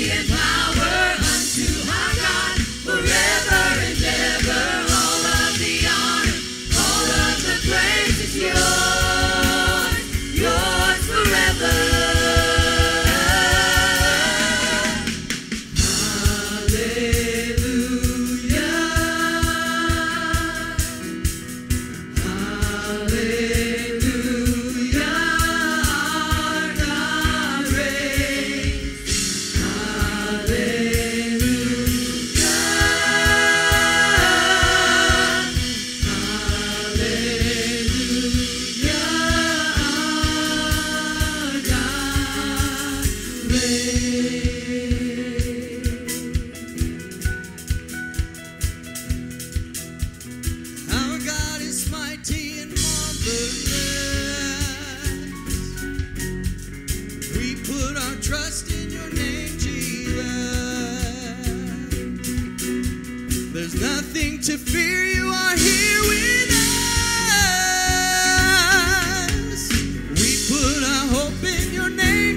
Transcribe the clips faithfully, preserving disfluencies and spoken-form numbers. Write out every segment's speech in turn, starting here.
and power unto our God forever and ever. All of the honor, all of the praise is yours, yours forever. Our God is mighty and marvelous. We put our trust in your name, Jesus. There's nothing to fear, you are here with us. We put our hope in your name,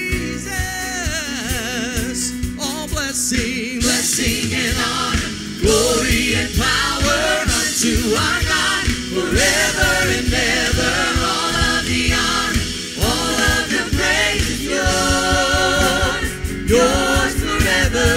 Jesus. All blessing, Blessing and honor, glory and power unto our God forever and ever. All of the honor, all of the praise is yours, yours forever.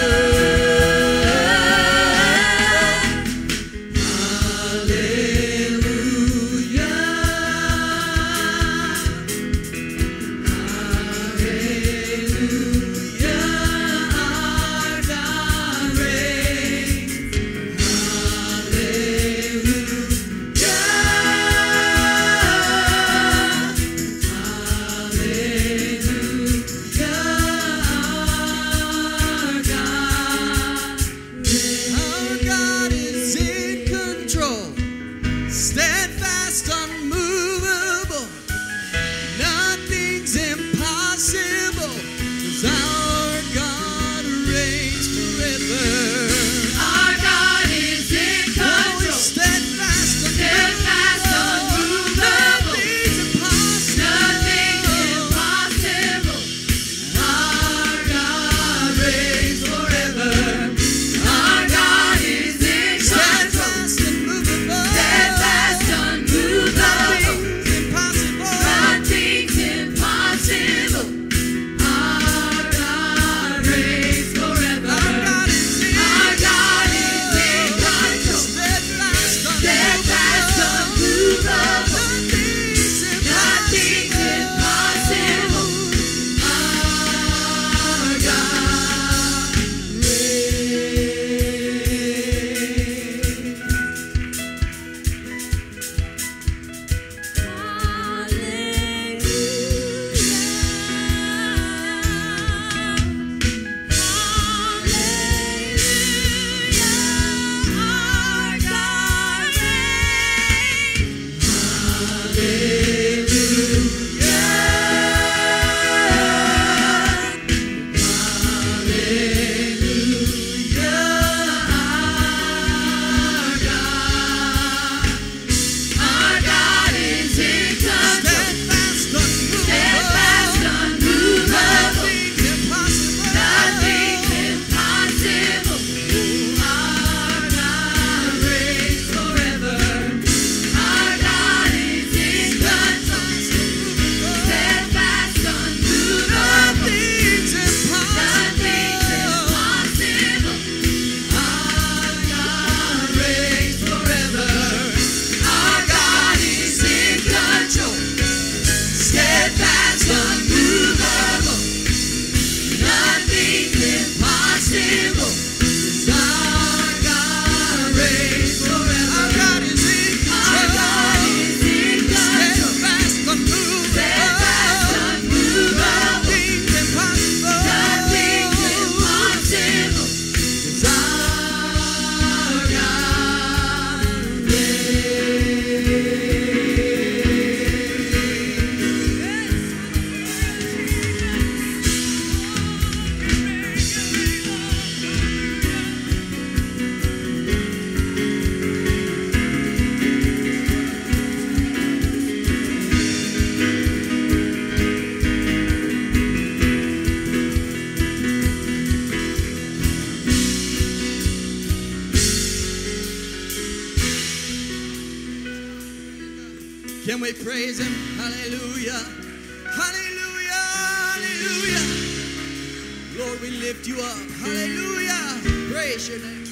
and we praise him. Hallelujah. Hallelujah. Hallelujah. Lord, we lift you up. Hallelujah. Praise your name.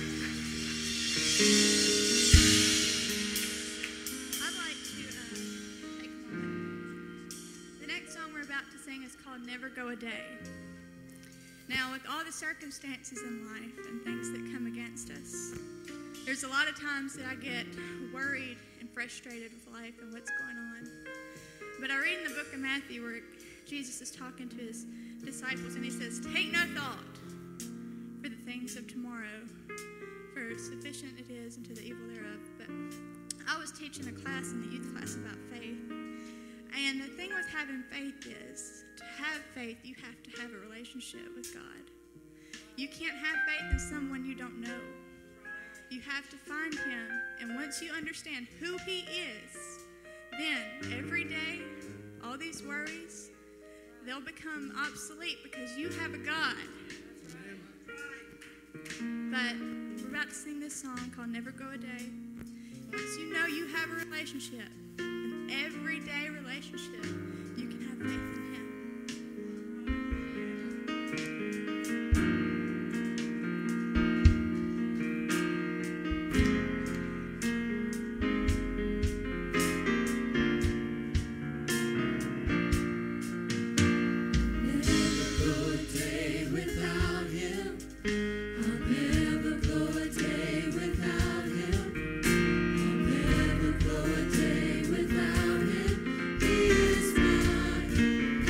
I'd like to uh, take a moment. The next song we're about to sing is called Never Go a Day. Now, with all the circumstances in life and things that come against us, there's a lot of times that I get worried and frustrated with life and what's going on. But I read in the book of Matthew where Jesus is talking to his disciples and he says, "Take no thought for the things of tomorrow, for sufficient it is unto the evil thereof." But I was teaching a class in the youth class about faith. And the thing with having faith is, to have faith, you have to have a relationship with God. You can't have faith in someone you don't know. You have to find him. And once you understand who he is, then every day, all these worries, they'll become obsolete because you have a God. But we're about to sing this song called Never Go a Day. Once you know you have a relationship, an everyday relationship, you can have faith in him. Without him, he is mine.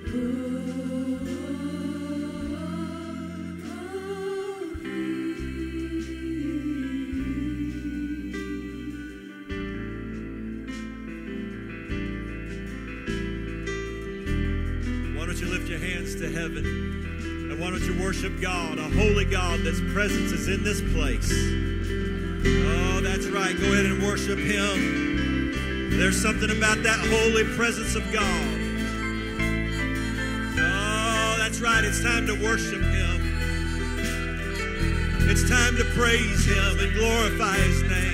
Why don't you lift your hands to heaven? And why don't you worship God, a holy God that's presence is in this place. Oh, that's right. Go ahead and worship Him. There's something about that holy presence of God. Oh, that's right. It's time to worship Him. It's time to praise Him and glorify His name.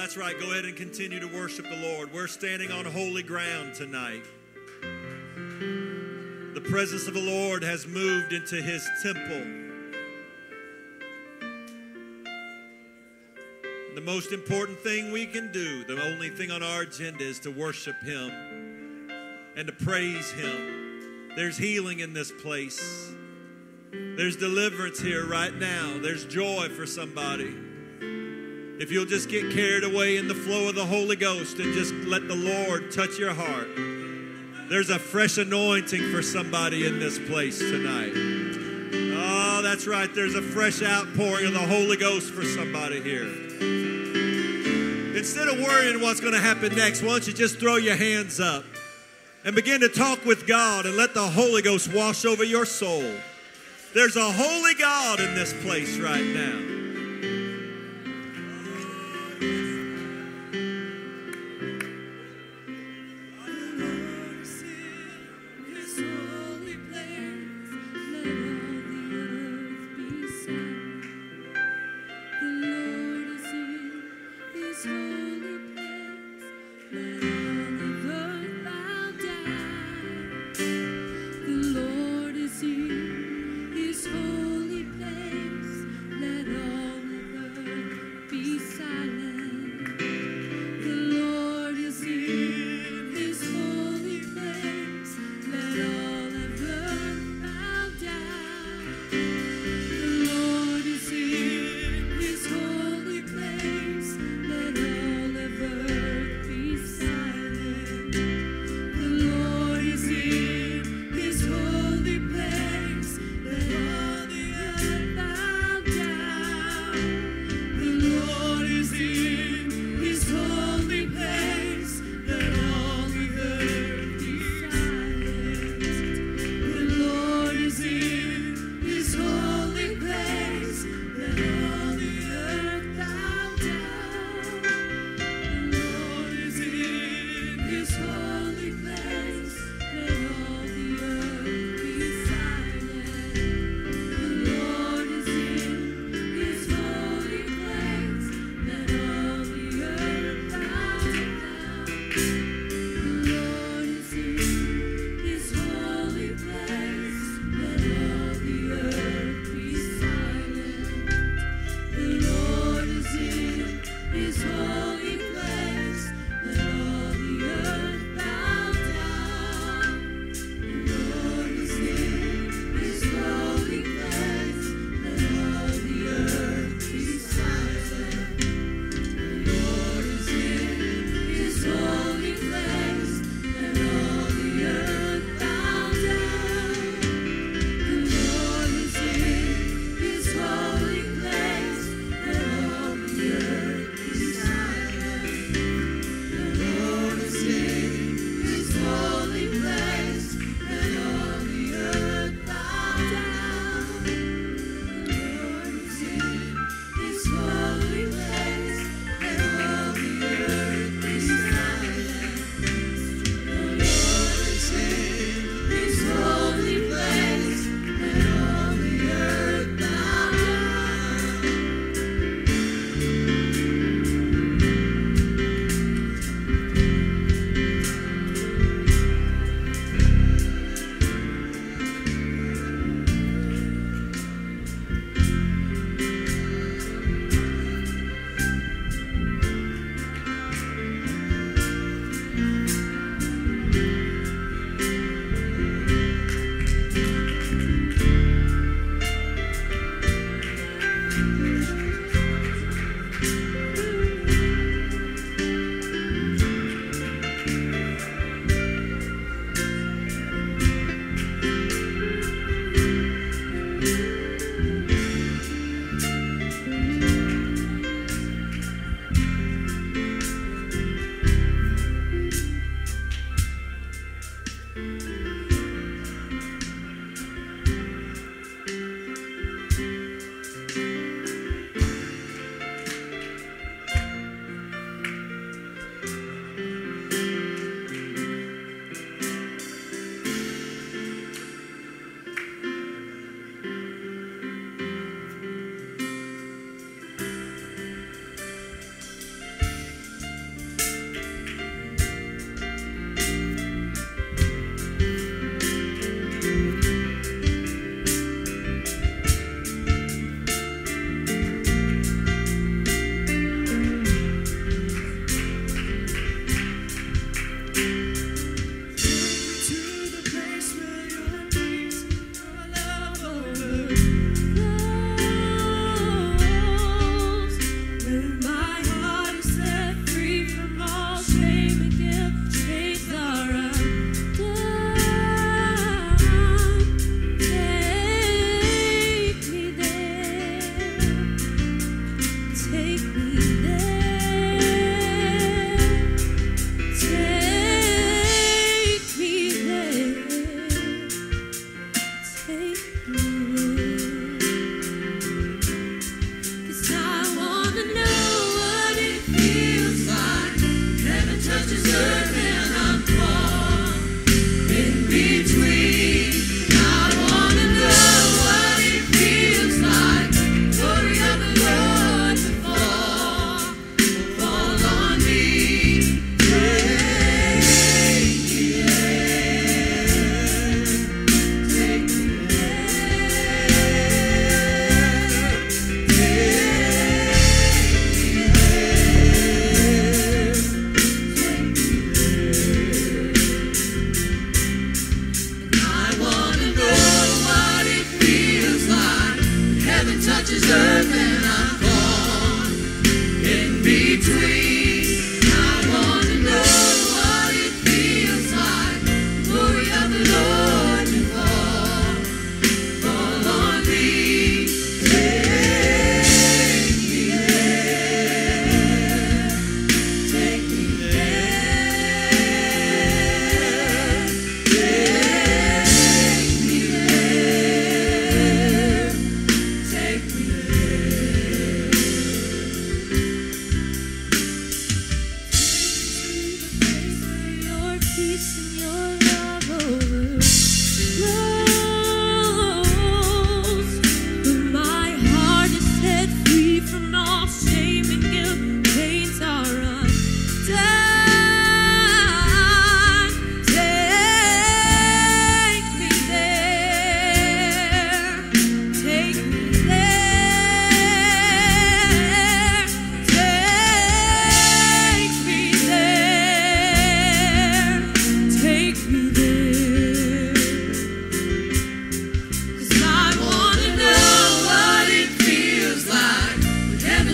that's right. Go ahead and continue to worship the Lord. We're standing on holy ground tonight. The presence of the Lord has moved into his temple. The most important thing we can do, the only thing on our agenda, is to worship him and to praise him. There's healing in this place. There's deliverance here right now. There's joy for somebody. If you'll just get carried away in the flow of the Holy Ghost and just let the Lord touch your heart. There's a fresh anointing for somebody in this place tonight. Oh, that's right. There's a fresh outpouring of the Holy Ghost for somebody here. Instead of worrying what's going to happen next, why don't you just throw your hands up and begin to talk with God and let the Holy Ghost wash over your soul. There's a holy God in this place right now. His holy place, let all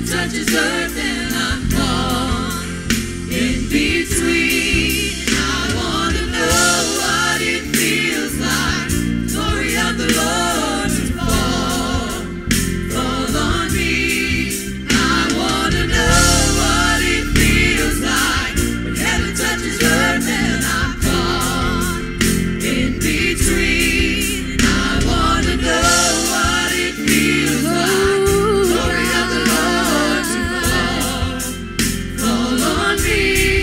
heaven touches earth and I'm caught in between. I want to know what it feels like, glory of the Lord to fall, fall on me. I want to know what it feels like when heaven touches earth and I'm caught in between. I want to know what it feels like, glory of the Lord to fall, fall on me.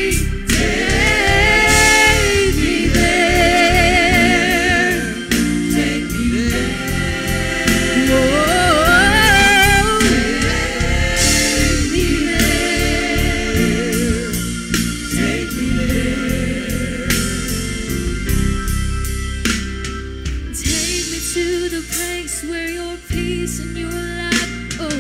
Take me there, take me there, oh, take me there, take me there. Take me to the place where your peace and your light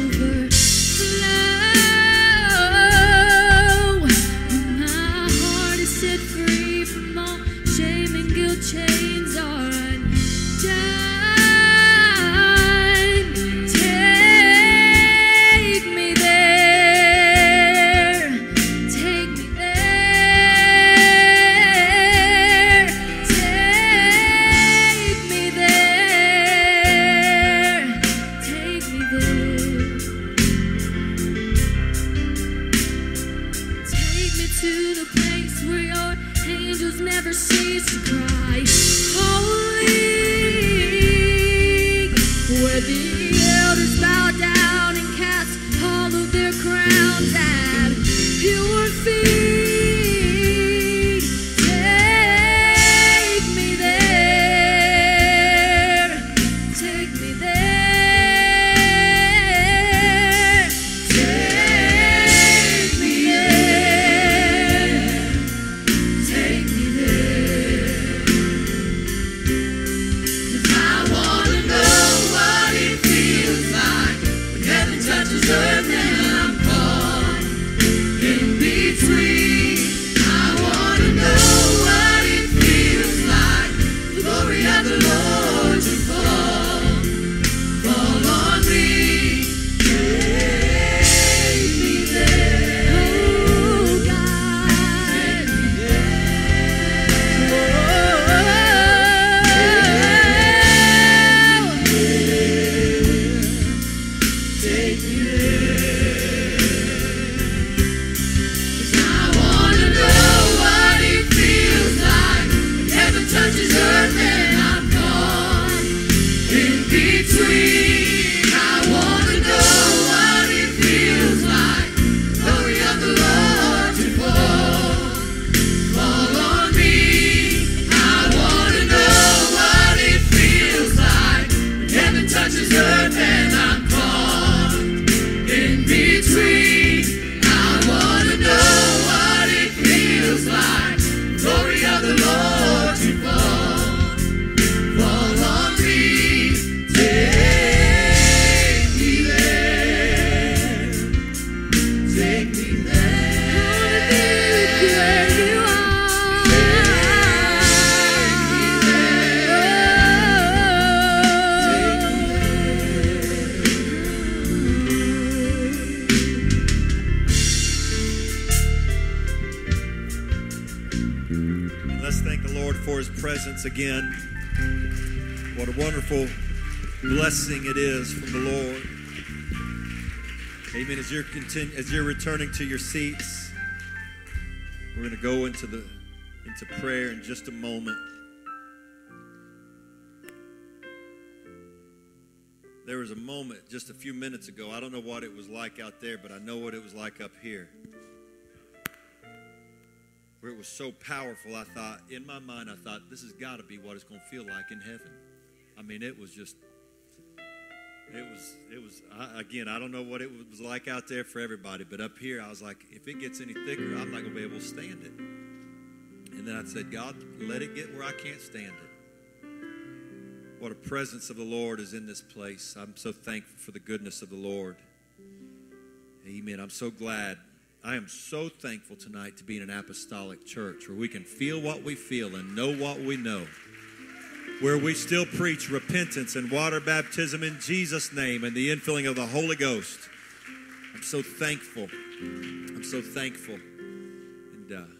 overflow. My heart is set free from all shame and guilt, chains are undone. Take me there, take me there, take me there, take me there. Take me to the place where your angels never cease to cry, holy, where the elders bow down and cast all of their crowns at your feet. Take me there, take me there, take me there, take me there. 'Cause I wanna know what it feels like when heaven touches earth and I'm caught in between. I wanna know what it feels like, the glory of the Lord to fall, fall on me. Take me there, oh God, take me there, take me there. 'Cause I wanna know what it feels like when heaven touches earth and I'm caught in between. I wanna know what it feels like, glory of the Lord to fall, fall on me. I wanna know what it feels like when heaven touches earth and I'm caught in between. I wanna know what it feels like, glory of the Lord to fall, fall on me. Take me there, take me there, where you are. Take me Let's thank the Lord for his presence again. What a wonderful blessing it is from the Lord. Amen. As you're continu- as you're returning to your seats, we're going to go into the into prayer in just a moment. There was a moment just a few minutes ago. I don't know what it was like out there, but I know what it was like up here. Where it was so powerful, I thought, in my mind, I thought, this has got to be what it's going to feel like in heaven. I mean, it was just, it was, it was, I, again, I don't know what it was like out there for everybody, but up here, I was like, if it gets any thicker, I'm not going to be able to stand it. And then I said, God, let it get where I can't stand it. What a presence of the Lord is in this place. I'm so thankful for the goodness of the Lord. Amen. I'm so glad. I am so thankful tonight to be in an apostolic church where we can feel what we feel and know what we know. Where we still preach repentance and water baptism in Jesus' name and the infilling of the Holy Ghost. I'm so thankful. I'm so thankful. And uh,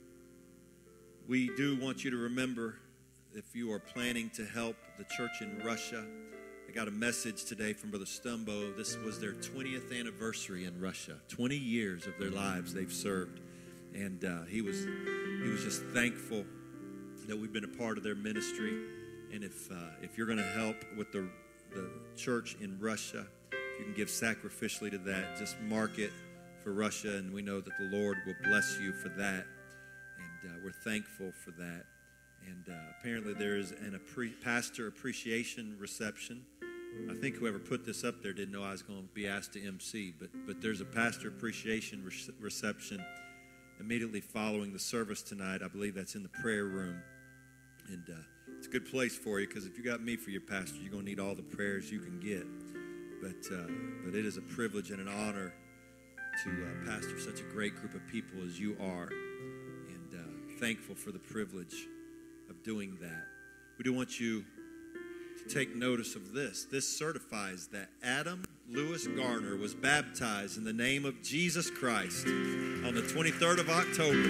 we do want you to remember, if you are planning to help the church in Russia, I got a message today from Brother Stumbo. This was their twentieth anniversary in Russia. twenty years of their lives they've served. And uh, he was he was just thankful that we've been a part of their ministry. And if uh, if you're going to help with the, the church in Russia, if you can give sacrificially to that, just mark it for Russia. And we know that the Lord will bless you for that. And uh, we're thankful for that. And uh, apparently there is an appre- pastor appreciation reception. I think whoever put this up there didn't know I was going to be asked to M C, but but there's a pastor appreciation re- reception immediately following the service tonight. I believe that's in the prayer room. And uh, it's a good place for you, because if you got me for your pastor, you're going to need all the prayers you can get. But, uh, but it is a privilege and an honor to uh, pastor such a great group of people as you are. And uh, thankful for the privilege of doing that. We do want you to take notice of this. This certifies that Adam Lewis Garner was baptized in the name of Jesus Christ on the twenty-third of October.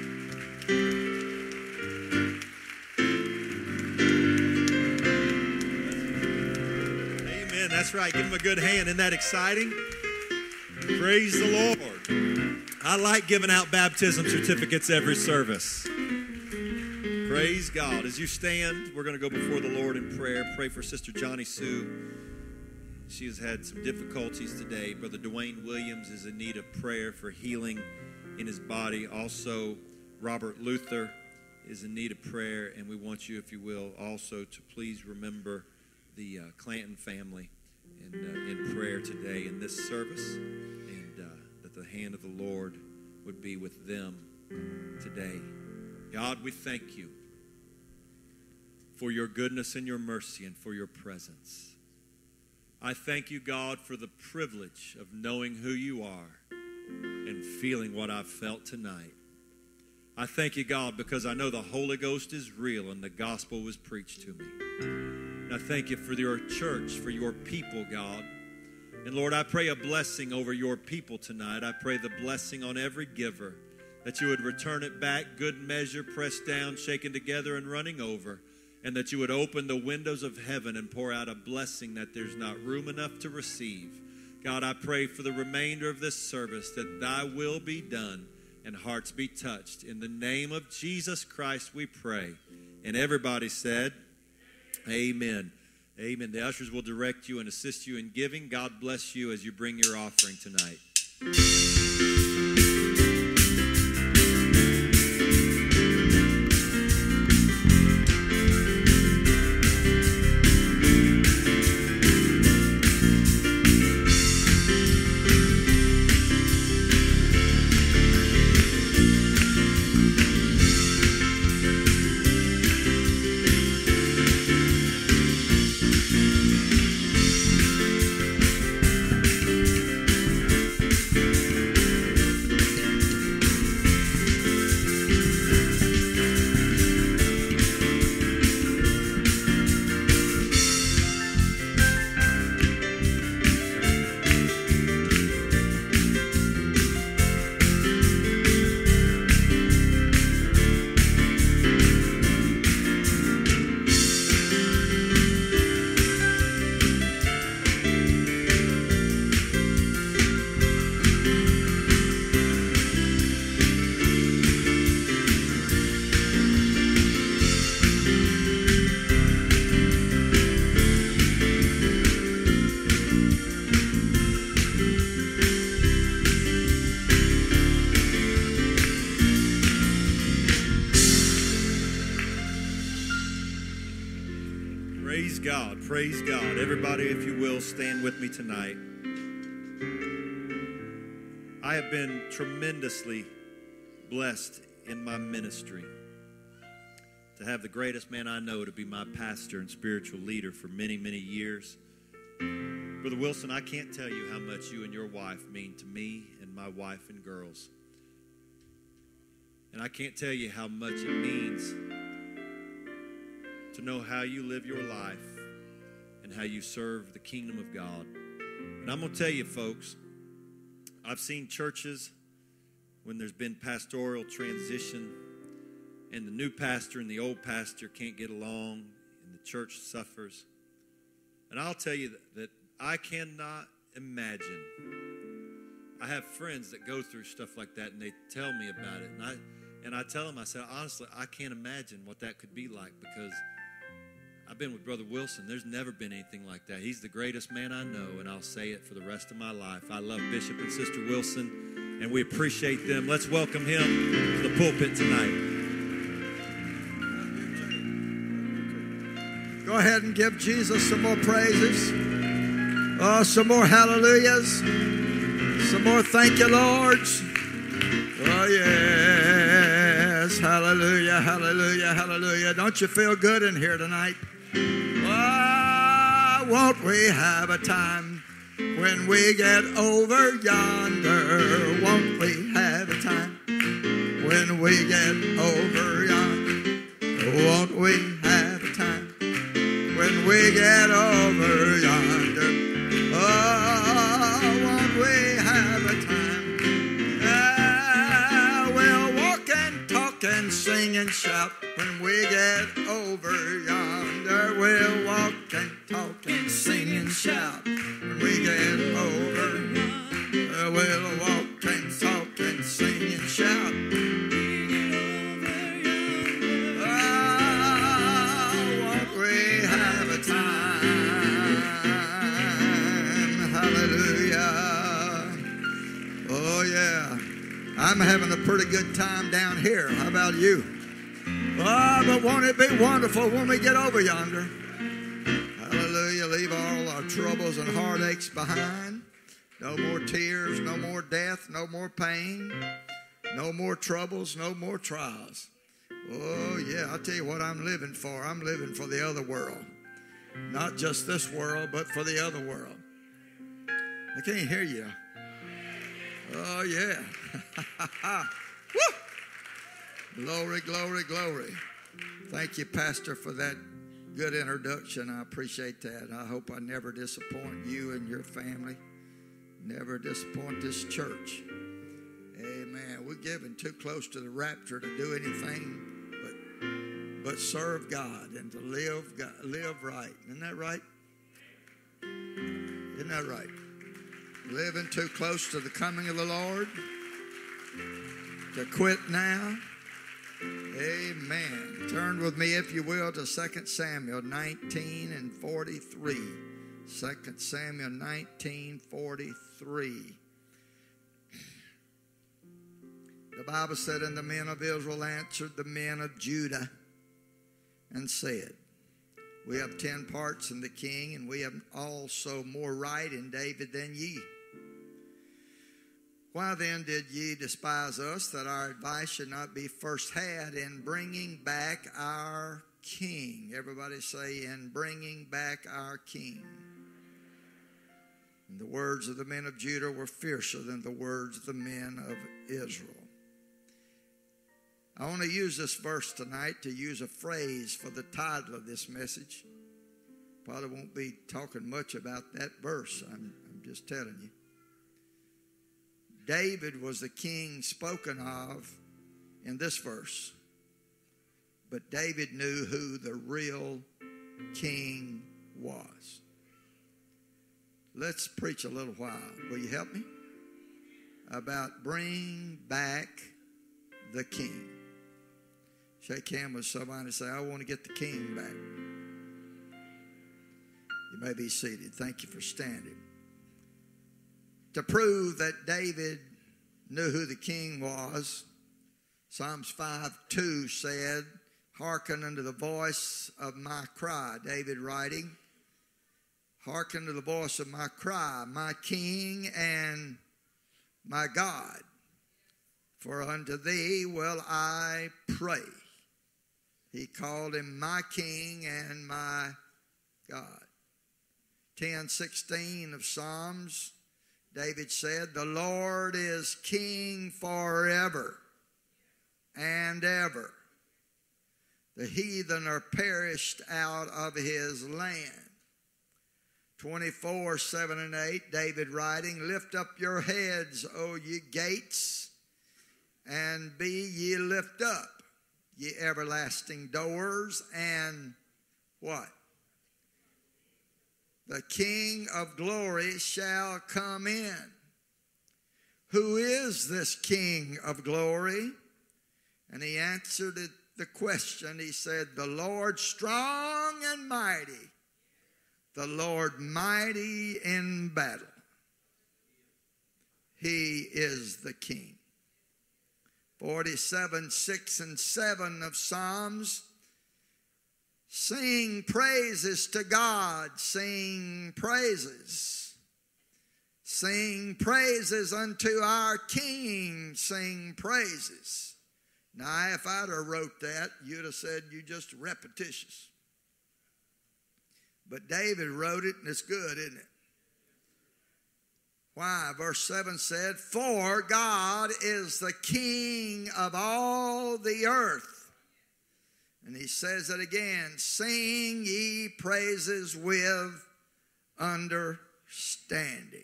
Amen. That's right. Give him a good hand. Isn't that exciting? Praise the Lord. I like giving out baptism certificates every service. Praise God. As you stand, we're going to go before the Lord in prayer. Pray for Sister Johnny Sue. She has had some difficulties today. Brother Dwayne Williams is in need of prayer for healing in his body. Also, Robert Luther is in need of prayer. And we want you, if you will, also to please remember the uh, Clanton family and, uh, in prayer today in this service. And uh, that the hand of the Lord would be with them today. God, we thank you for your goodness and your mercy and for your presence. I thank you, God, for the privilege of knowing who you are and feeling what I've felt tonight. I thank you, God, because I know the Holy Ghost is real and the gospel was preached to me. And I thank you for your church, for your people, God. And Lord, I pray a blessing over your people tonight. I pray the blessing on every giver, that you would return it back, good measure, pressed down, shaken together, and running over, and that you would open the windows of heaven and pour out a blessing that there's not room enough to receive. God, I pray for the remainder of this service that thy will be done and hearts be touched. In the name of Jesus Christ we pray. And everybody said, amen. Amen. The ushers will direct you and assist you in giving. God bless you as you bring your offering tonight. Praise God. Everybody, if you will, stand with me tonight. I have been tremendously blessed in my ministry to have the greatest man I know to be my pastor and spiritual leader for many, many years. Brother Wilson, I can't tell you how much you and your wife mean to me and my wife and girls. And I can't tell you how much it means to know how you live your life and how you serve the kingdom of God. And I'm going to tell you, folks, I've seen churches when there's been pastoral transition and the new pastor and the old pastor can't get along and the church suffers. And I'll tell you that, that I cannot imagine. I have friends that go through stuff like that and they tell me about it. And I, and I tell them, I said, honestly, I can't imagine what that could be like because I've been with Brother Wilson. There's never been anything like that. He's the greatest man I know, and I'll say it for the rest of my life. I love Bishop and Sister Wilson, and we appreciate them. Let's welcome him to the pulpit tonight. Go ahead and give Jesus some more praises. Oh, some more hallelujahs. Some more thank you, Lords. Oh, yes. Hallelujah, hallelujah, hallelujah. Don't you feel good in here tonight? Oh, won't we have a time when we get over yonder? Won't we have a time when we get over yonder? Won't we have a time when we get over yonder? Oh, won't we have a time? Ah, we'll walk and talk and sing and shout when we get over yonder. We'll walk and talk and sing and shout when we get over yonder. We'll walk and talk and sing and shout. Ah, won't we have a time? Hallelujah. Oh, yeah. I'm having a pretty good time down here. How about you? Oh, but won't it be wonderful when we get over yonder? Hallelujah. Leave all our troubles and heartaches behind. No more tears, no more death, no more pain, no more troubles, no more trials. Oh, yeah, I'll tell you what I'm living for. I'm living for the other world. Not just this world, but for the other world. I can't hear you. Oh, yeah. Woo! Glory, glory, glory. Thank you, Pastor, for that good introduction. I appreciate that. I hope I never disappoint you and your family. Never disappoint this church. Amen. We're getting too close to the rapture to do anything but, but serve God and to live, God, live right. Isn't that right? Isn't that right? Living too close to the coming of the Lord. To quit now. Amen. Turn with me, if you will, to Second Samuel nineteen and forty-three. Second Samuel nineteen, forty-three. The Bible said, and the men of Israel answered the men of Judah and said, we have ten parts in the king, and we have also more right in David than ye. Why then did ye despise us, that our advice should not be first had in bringing back our king? Everybody say, in bringing back our king. And the words of the men of Judah were fiercer than the words of the men of Israel. I want to use this verse tonight to use a phrase for the title of this message. Probably won't be talking much about that verse. I'm, I'm just telling you. David was the king spoken of in this verse. But David knew who the real king was. Let's preach a little while. Will you help me? About bring back the king. Shake hands with somebody and say, I want to get the king back. You may be seated. Thank you for standing. To prove that David knew who the king was, Psalms five two said, hearken unto the voice of my cry. David writing, hearken to the voice of my cry, my king and my God. For unto thee will I pray. He called him my king and my God. ten sixteen of Psalms, David said, the Lord is king forever and ever. The heathen are perished out of his land. twenty-four, seven and eight, David writing, lift up your heads, O ye gates, and be ye lift up, ye everlasting doors, and what? The King of glory shall come in. Who is this King of glory? And he answered it, the question. He said, the Lord strong and mighty, the Lord mighty in battle. He is the King. forty-seven, six and seven of Psalms. Sing praises to God, sing praises. Sing praises unto our King, sing praises. Now, if I'd have wrote that, you'd have said you just repetitious. But David wrote it, and it's good, isn't it? Why? Verse seven said, for God is the King of all the earth. And he says it again, sing ye praises with understanding.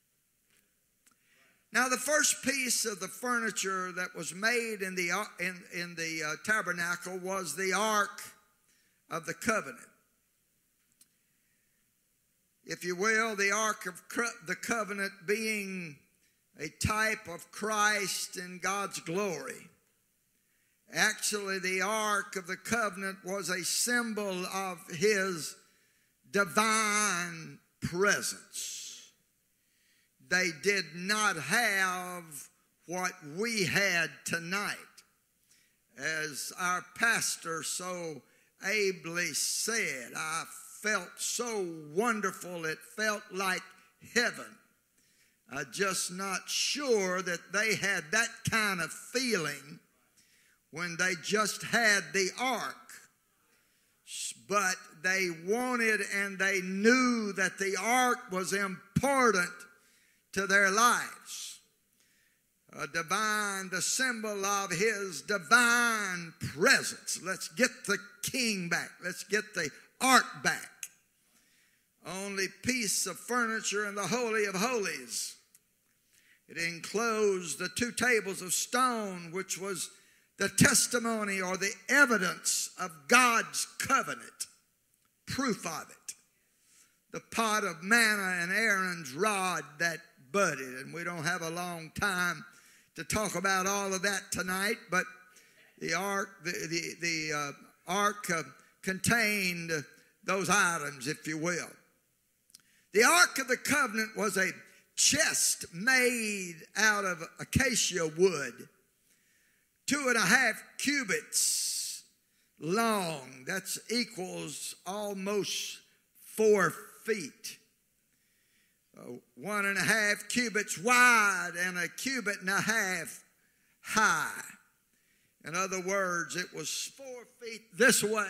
Now, the first piece of the furniture that was made in the, in, in the uh, tabernacle was the Ark of the Covenant. If you will, the Ark of the Covenant being a type of Christ in God's glory. Actually, the Ark of the Covenant was a symbol of His divine presence. They did not have what we had tonight. As our pastor so ably said, I felt so wonderful, it felt like heaven. I'm just not sure that they had that kind of feeling when they just had the ark. But they wanted and they knew that the ark was important to their lives. A divine, the symbol of His divine presence. Let's get the King back. Let's get the ark back. Only piece of furniture in the Holy of Holies. It enclosed the two tables of stone, which was the testimony or the evidence of God's covenant. Proof of it. The pot of manna and Aaron's rod that budded. And we don't have a long time to talk about all of that tonight, but the ark, the, the, the uh, ark uh, contained those items, if you will. The Ark of the Covenant was a chest made out of acacia wood, two and a half cubits long. That equals almost four feet. Uh, one and a half cubits wide and a cubit and a half high. In other words, it was four feet this way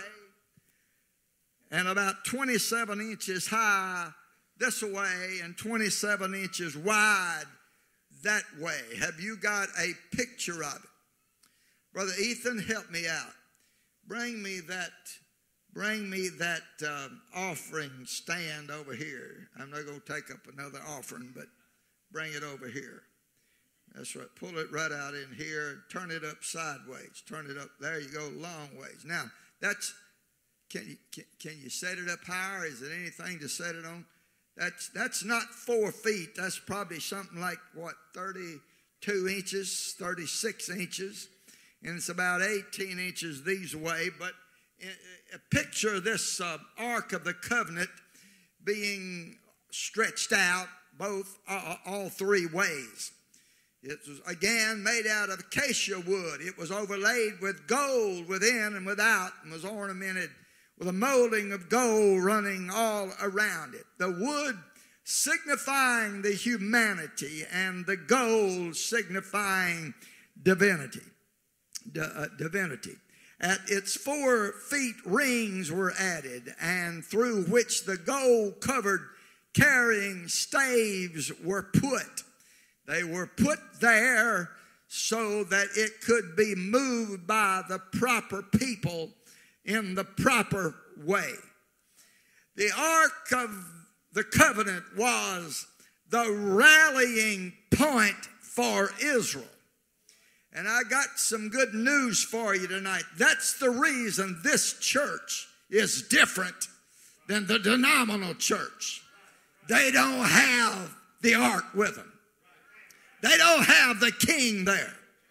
and about twenty-seven inches high this way and twenty-seven inches wide that way. Have you got a picture of it? Brother Ethan, help me out. Bring me that, bring me that um, offering stand over here. I'm not going to take up another offering, but bring it over here. That's right. Pull it right out in here. Turn it up sideways. Turn it up. There you go. Long ways. Now, that's, can you, can, can you set it up higher? Is there anything to set it on? That's, that's not four feet. That's probably something like, what, thirty-two inches, thirty-six inches. And it's about eighteen inches these way. But a picture of this uh, Ark of the Covenant being stretched out both, uh, all three ways. It was, again, made out of acacia wood. It was overlaid with gold within and without and was ornamented with a molding of gold running all around it. The wood signifying the humanity and the gold signifying divinity. D- uh, divinity. At its four feet rings were added, and through which the gold-covered carrying staves were put. They were put there so that it could be moved by the proper people in the proper way. The Ark of the covenant was the rallying point for Israel. And I got some good news for you tonight. That's the reason this church is different than the denominational church. They don't have the ark with them. They don't have the king there.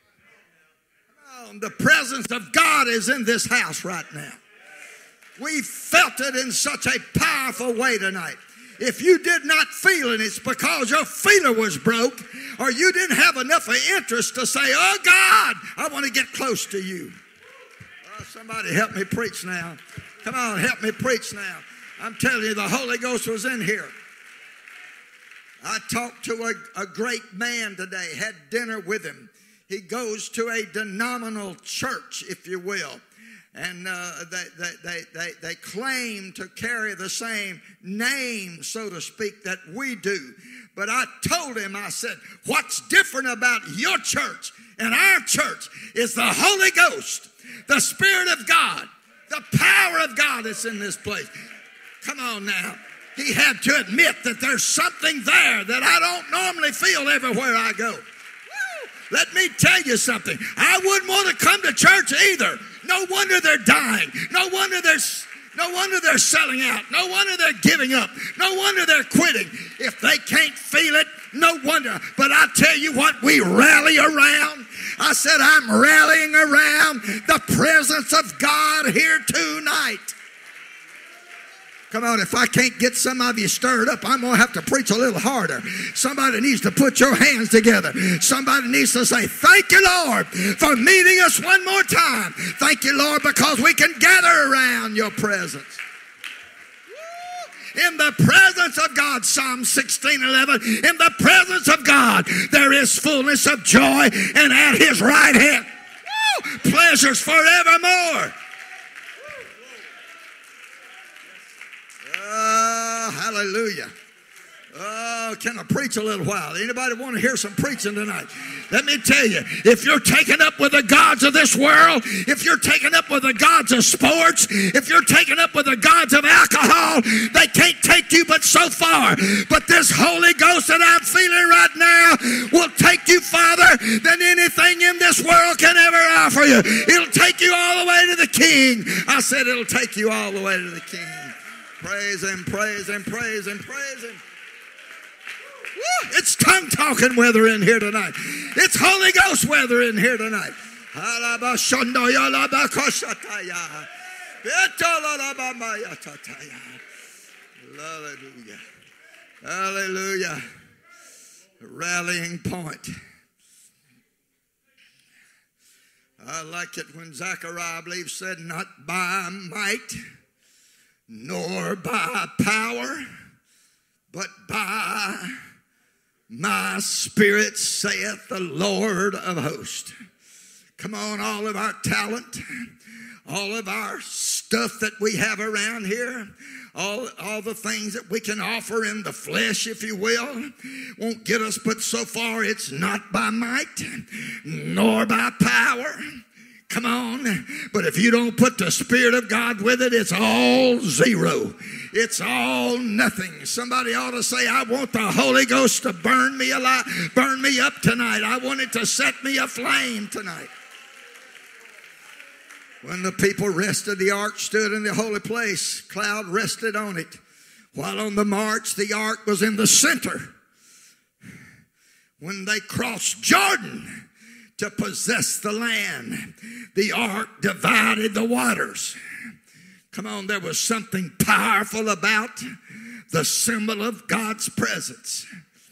The presence of God is in this house right now. We felt it in such a powerful way tonight. If you did not feel it, it's because your feeler was broke or you didn't have enough of interest to say, oh God, I want to get close to you. Oh, somebody help me preach now. Come on, help me preach now. I'm telling you, the Holy Ghost was in here. I talked to a, a great man today, had dinner with him. He goes to a denominational church, if you will. And uh, they, they, they, they, they claim to carry the same name, so to speak, that we do. But I told him, I said, what's different about your church and our church is the Holy Ghost, the Spirit of God, the power of God that's in this place. Come on now. He had to admit that there's something there that I don't normally feel everywhere I go. Let me tell you something. I wouldn't want to come to church either. No wonder they're dying. No wonder they're, no wonder they're selling out. No wonder they're giving up. No wonder they're quitting. If they can't feel it, no wonder. But I tell you what, we rally around. I said I'm rallying around the presence of God here tonight. Come on, if I can't get some of you stirred up, I'm going to have to preach a little harder. Somebody needs to put your hands together. Somebody needs to say, thank you, Lord, for meeting us one more time. Thank you, Lord, because we can gather around your presence. In the presence of God, Psalm sixteen eleven, in the presence of God, there is fullness of joy, and at his right hand, woo, pleasures forevermore. Oh, hallelujah. Oh, can I preach a little while? Anybody want to hear some preaching tonight? Let me tell you, if you're taken up with the gods of this world, if you're taken up with the gods of sports, if you're taken up with the gods of alcohol, they can't take you but so far. But this Holy Ghost that I'm feeling right now will take you farther than anything in this world can ever offer you. It'll take you all the way to the King. I said it'll take you all the way to the King. Praise him, praise him, praise him, praise him. Woo, it's tongue-talking weather in here tonight. It's Holy Ghost weather in here tonight. Hallelujah. Hallelujah. Rallying point. I like it when Zechariah, I believe, said, not by might, nor by power, but by my Spirit, saith the Lord of hosts. Come on, all of our talent, all of our stuff that we have around here, all, all the things that we can offer in the flesh, if you will, won't get us but so far. It's not by might, nor by power. Come on. But if you don't put the Spirit of God with it, it's all zero. It's all nothing. Somebody ought to say, I want the Holy Ghost to burn me alive, burn me up tonight. I want it to set me aflame tonight. When the people rested, the ark stood in the holy place. Cloud rested on it. While on the march, the ark was in the center. When they crossed Jordan to possess the land, the ark divided the waters. Come on, there was something powerful about the symbol of God's presence.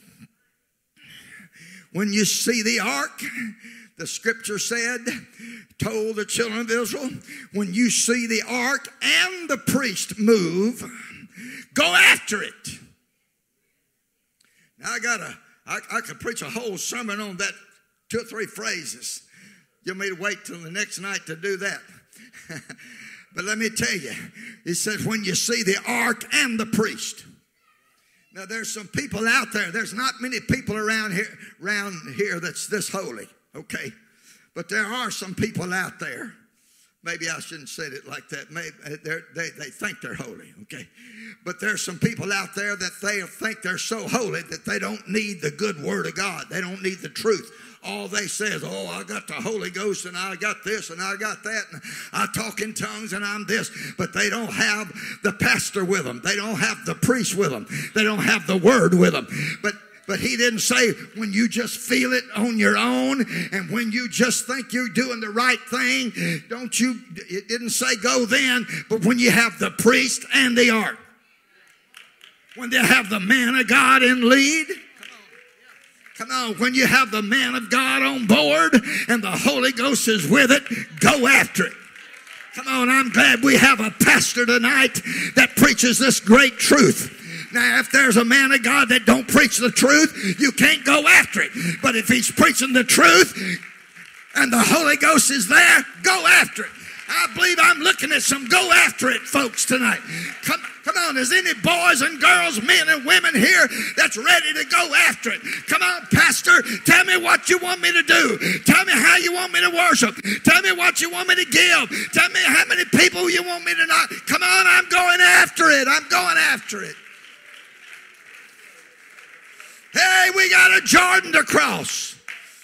When you see the ark, the scripture said, told the children of Israel, when you see the ark and the priest move, go after it. Now I gotta, I, I could preach a whole sermon on that, two or three phrases. You want me to wait till the next night to do that? But let me tell you, it says when you see the ark and the priest. Now there's some people out there. There's not many people around here, around here that's this holy, okay? But there are some people out there maybe I shouldn't say it like that. Maybe they they think they're holy, okay? But there's some people out there that they think they're so holy that they don't need the good word of God. They don't need the truth. All they say is, oh, I got the Holy Ghost and I got this and I got that and I talk in tongues and I'm this. But they don't have the pastor with them. They don't have the priest with them. They don't have the word with them. But But he didn't say when you just feel it on your own and when you just think you're doing the right thing, don't you, it didn't say go then, but when you have the priest and the ark. When they have the man of God in lead. Come on, when you have the man of God on board and the Holy Ghost is with it, go after it. Come on, I'm glad we have a pastor tonight that preaches this great truth. Now, if there's a man of God that don't preach the truth, you can't go after it. But if he's preaching the truth and the Holy Ghost is there, go after it. I believe I'm looking at some go after it folks tonight. Come, come on, is any boys and girls, men and women here that's ready to go after it? Come on, pastor, tell me what you want me to do. Tell me how you want me to worship. Tell me what you want me to give. Tell me how many people you want me to not. Come on, I'm going after it. I'm going after it. Hey, we got a Jordan to cross.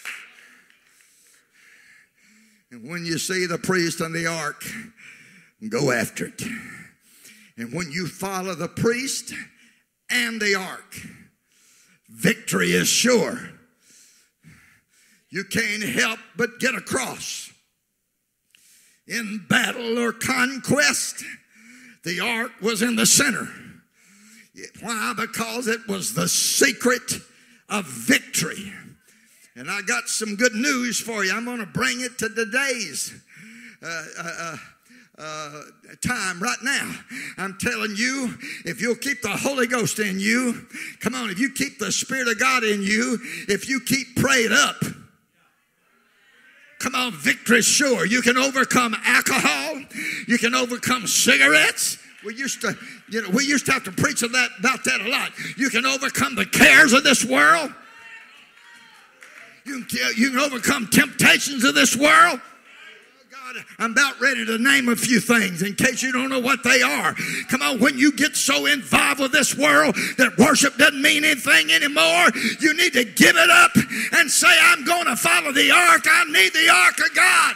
And when you see the priest and the ark, go after it. And when you follow the priest and the ark, victory is sure. You can't help but get across. In battle or conquest, the ark was in the center. Why? Because it was the secret of victory. And I got some good news for you. I'm going to bring it to today's uh, uh, uh, time right now. I'm telling you, if you'll keep the Holy Ghost in you, come on, if you keep the Spirit of God in you, if you keep prayed up, come on, victory is sure. You can overcome alcohol. You can overcome cigarettes. We used to, you know, we used to have to preach of that, about that a lot. You can overcome the cares of this world. You can, you can overcome temptations of this world. God, I'm about ready to name a few things in case you don't know what they are. Come on, when you get so involved with this world that worship doesn't mean anything anymore, you need to give it up and say, I'm going to follow the ark. I need the ark of God.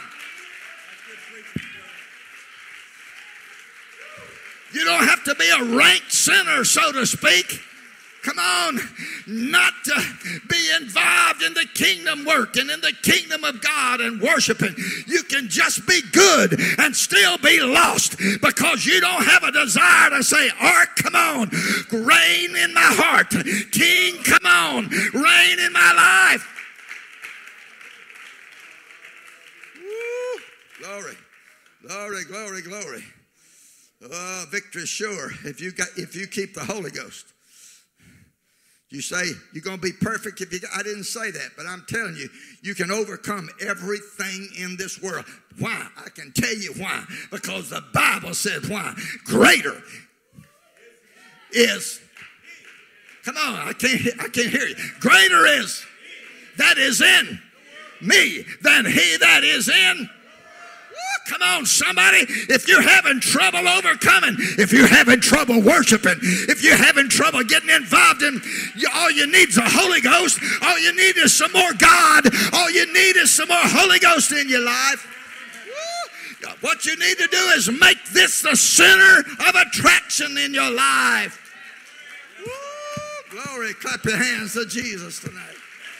You don't have to be a ranked sinner, so to speak. Come on, not to be involved in the kingdom work and in the kingdom of God and worshiping. You can just be good and still be lost because you don't have a desire to say, Ark, come on, reign in my heart. King, come on, reign in my life. Woo. Glory, glory, glory, glory. Oh, victory is sure if you got if you keep the Holy Ghost. You say you're going to be perfect if you. I didn't say that, but I'm telling you, you can overcome everything in this world. Why? I can tell you why. Because the Bible says why. Greater is. Come on, I can't. I can't hear you. Greater is that is in me than he that is in. Come on, somebody. If you're having trouble overcoming, if you're having trouble worshiping, if you're having trouble getting involved in, you, all you need is a Holy Ghost. All you need is some more God. All you need is some more Holy Ghost in your life. Woo. What you need to do is make this the center of attraction in your life. Woo. Glory. Clap your hands to Jesus tonight.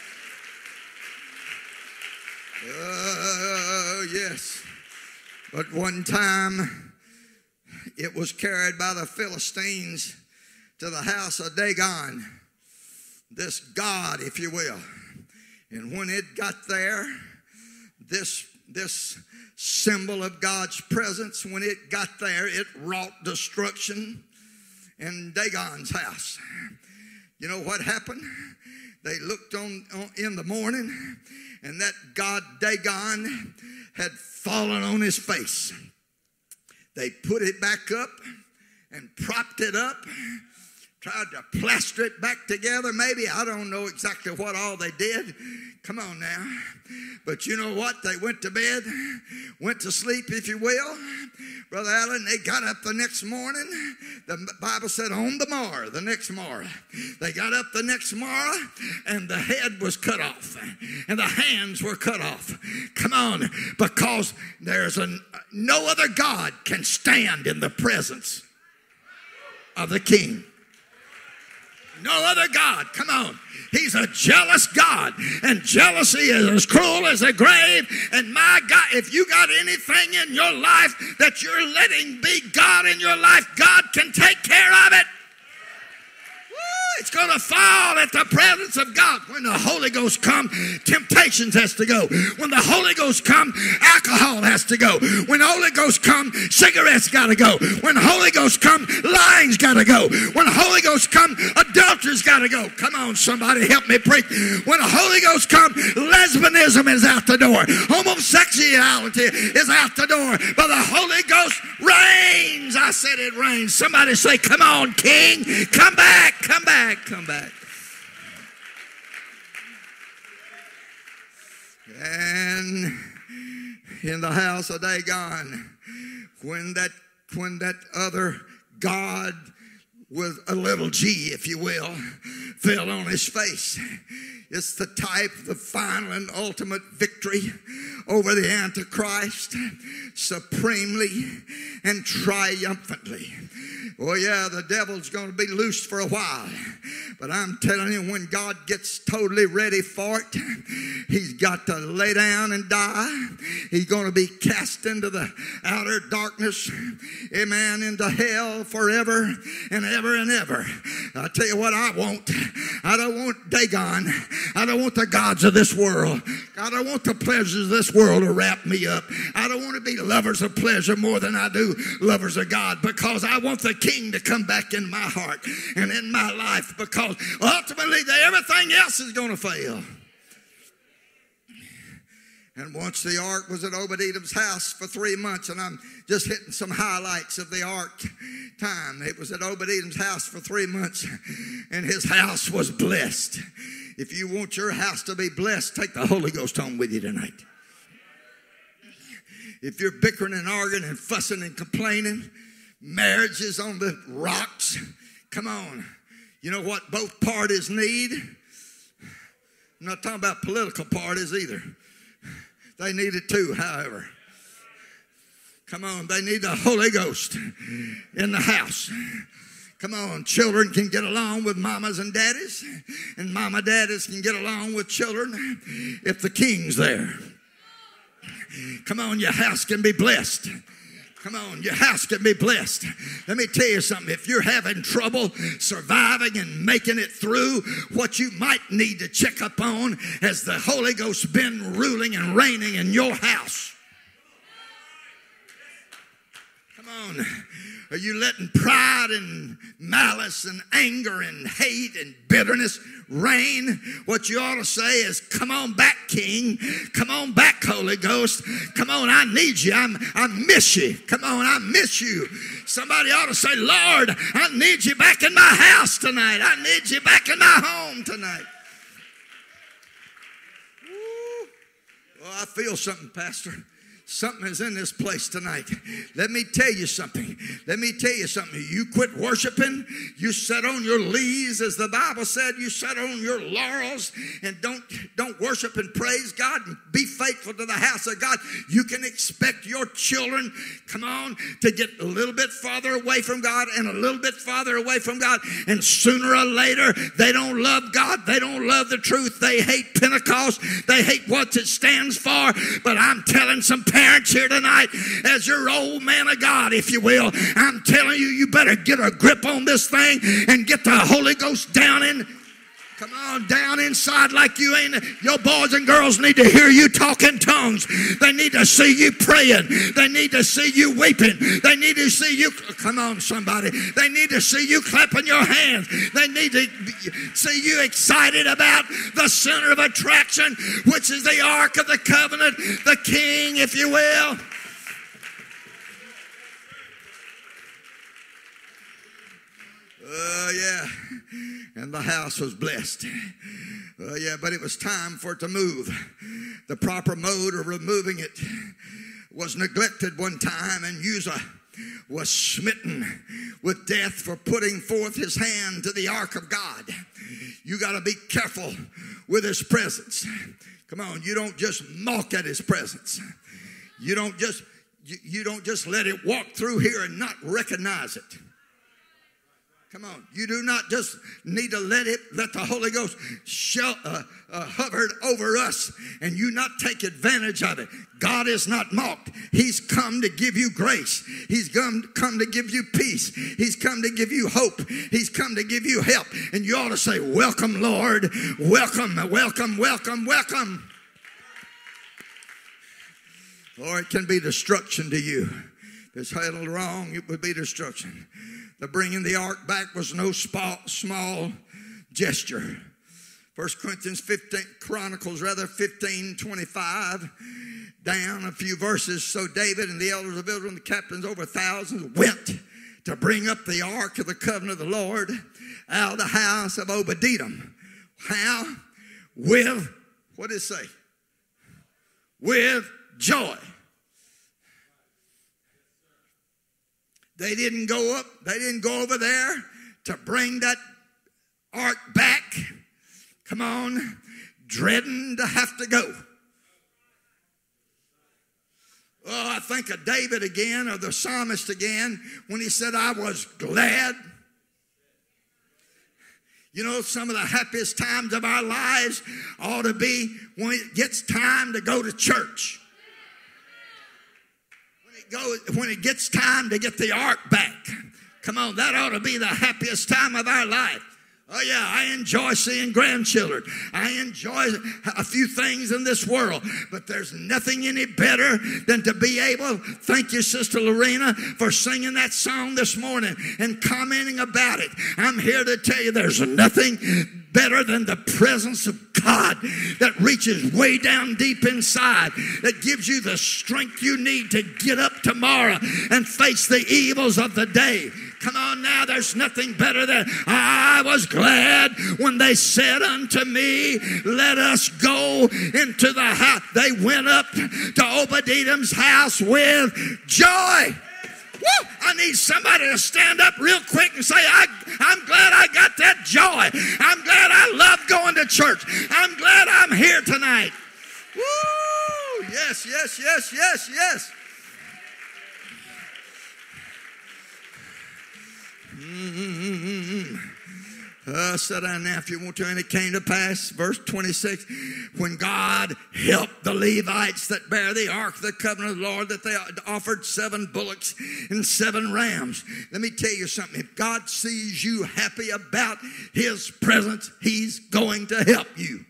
Oh, yes. But one time, it was carried by the Philistines to the house of Dagon, this god, if you will. And when it got there, this, this symbol of God's presence, when it got there, it wrought destruction in Dagon's house. You know what happened? They looked on, on in the morning, and that god Dagon had fallen on his face. They put it back up and propped it up, tried to plaster it back together. Maybe, I don't know exactly what all they did. Come on now. But you know what? They went to bed, went to sleep, if you will. Brother Allen, they got up the next morning. The Bible said on the morrow, the next morrow. They got up the next morrow and the head was cut off and the hands were cut off. Come on, because there's a, no other God can stand in the presence of the King. No other God. Come on. He's a jealous God. And jealousy is as cruel as the grave. And my God, if you got anything in your life that you're letting be God in your life, God can take care of it. It's going to fall at the presence of God. When the Holy Ghost comes, temptations has to go. When the Holy Ghost comes, alcohol has to go. When the Holy Ghost comes, cigarettes got to go. When the Holy Ghost comes, lying's got to go. When the Holy Ghost comes, adultery's got to go. Come on, somebody, help me preach. When the Holy Ghost comes, lesbianism is out the door. Homosexuality is out the door. But the Holy Ghost reigns. I said it reigns. Somebody say, come on, King. Come back. Come back. Come back. And in the house of Dagon, when that when that other god with a little g, if you will, fell on his face, it's the type of the final and ultimate victory over the Antichrist, supremely and triumphantly. Oh yeah, the devil's going to be loose for a while. But I'm telling you, when God gets totally ready for it, he's got to lay down and die. He's going to be cast into the outer darkness, amen, into hell forever and ever and ever. I tell you what I want. I don't want Dagon. I don't want the gods of this world. I don't want the pleasures of this world to wrap me up. I don't want to be lovers of pleasure more than I do lovers of God, because I want the King to come back in my heart and in my life, because ultimately everything else is going to fail. And once the ark was at Obed-Edom's house for three months, and I'm just hitting some highlights of the ark time. It was at Obed-Edom's house for three months, and his house was blessed. If you want your house to be blessed, take the Holy Ghost home with you tonight. If you're bickering and arguing and fussing and complaining, marriage is on the rocks. Come on. You know what both parties need? I'm not talking about political parties either. They need it too, however. Come on, they need the Holy Ghost in the house. Come on, children can get along with mamas and daddies, and mama daddies can get along with children if the King's there. Come on, your house can be blessed. Come on, your house can be blessed. Let me tell you something. If you're having trouble surviving and making it through, what you might need to check up on, has the Holy Ghost been ruling and reigning in your house? Come on. Are you letting pride and malice and anger and hate and bitterness reign? What you ought to say is, come on back, King. Come on back, Holy Ghost. Come on, I need you. I'm, I miss you. Come on, I miss you. Somebody ought to say, Lord, I need you back in my house tonight. I need you back in my home tonight. Woo. Well, I feel something, Pastor. Something is in this place tonight. Let me tell you something. Let me tell you something. You quit worshiping. You sit on your leaves, as the Bible said. You sit on your laurels and don't, don't worship and praise God and be faithful to the house of God. You can expect your children, come on, to get a little bit farther away from God and a little bit farther away from God. And sooner or later, they don't love God. They don't love the truth. They hate Pentecost. They hate what it stands for. But I'm telling some parents, Parents here tonight, as your old man of God, if you will, I'm telling you, you better get a grip on this thing and get the Holy Ghost down in. Come on, down inside like you ain't. Your boys and girls need to hear you talk in tongues. They need to see you praying. They need to see you weeping. They need to see you. Come on, somebody. They need to see you clapping your hands. They need to see you excited about the center of attraction, which is the Ark of the Covenant, the King, if you will. Oh, yeah. And the house was blessed. Oh, yeah, but it was time for it to move. The proper mode of removing it was neglected one time, and Uzzah was smitten with death for putting forth his hand to the ark of God. You got to be careful with his presence. Come on, you don't just mock at his presence. You don't just you, you don't just let it walk through here and not recognize it. Come on, you do not just need to let it, let the Holy Ghost shel- uh, uh, hover over us and you not take advantage of it. God is not mocked. He's come to give you grace. He's come, come to give you peace. He's come to give you hope. He's come to give you help. And you ought to say, welcome, Lord. Welcome, welcome, welcome, welcome. Or it can be destruction to you. If it's handled wrong, it would be destruction. The bringing the ark back was no small gesture. First Corinthians fifteen, Chronicles rather, fifteen twenty-five, down a few verses. So David and the elders of Israel and the captains over thousands went to bring up the ark of the covenant of the Lord out of the house of Obed-Edom. How? With, what did it say? With joy. They didn't go up, they didn't go over there to bring that ark back. Come on, dreading to have to go. Oh, I think of David again, or the psalmist again, when he said, I was glad. You know, some of the happiest times of our lives ought to be when it gets time to go to church. Go, when it gets time to get the ark back. Come on, that ought to be the happiest time of our life. Oh yeah, I enjoy seeing grandchildren. I enjoy a few things in this world, but there's nothing any better than to be able, thank you, Sister Lorena, for singing that song this morning and commenting about it. I'm here to tell you there's nothing better than the presence of God that reaches way down deep inside, that gives you the strength you need to get up tomorrow and face the evils of the day. Come on now, there's nothing better than, I was glad when they said unto me, let us go into the house. They went up to Obed-Edom's house with joy. Woo! I need somebody to stand up real quick and say, I, I'm glad I got that joy. I'm glad I love going to church. I'm glad I'm here tonight. Woo! Yes, yes, yes, yes, yes. Mm-hmm. Uh, sit down now if you want to. And it came to pass, verse twenty-six, when God helped the Levites that bear the ark of the covenant of the Lord, that they offered seven bullocks and seven rams. Let me tell you something. If God sees you happy about his presence, he's going to help you.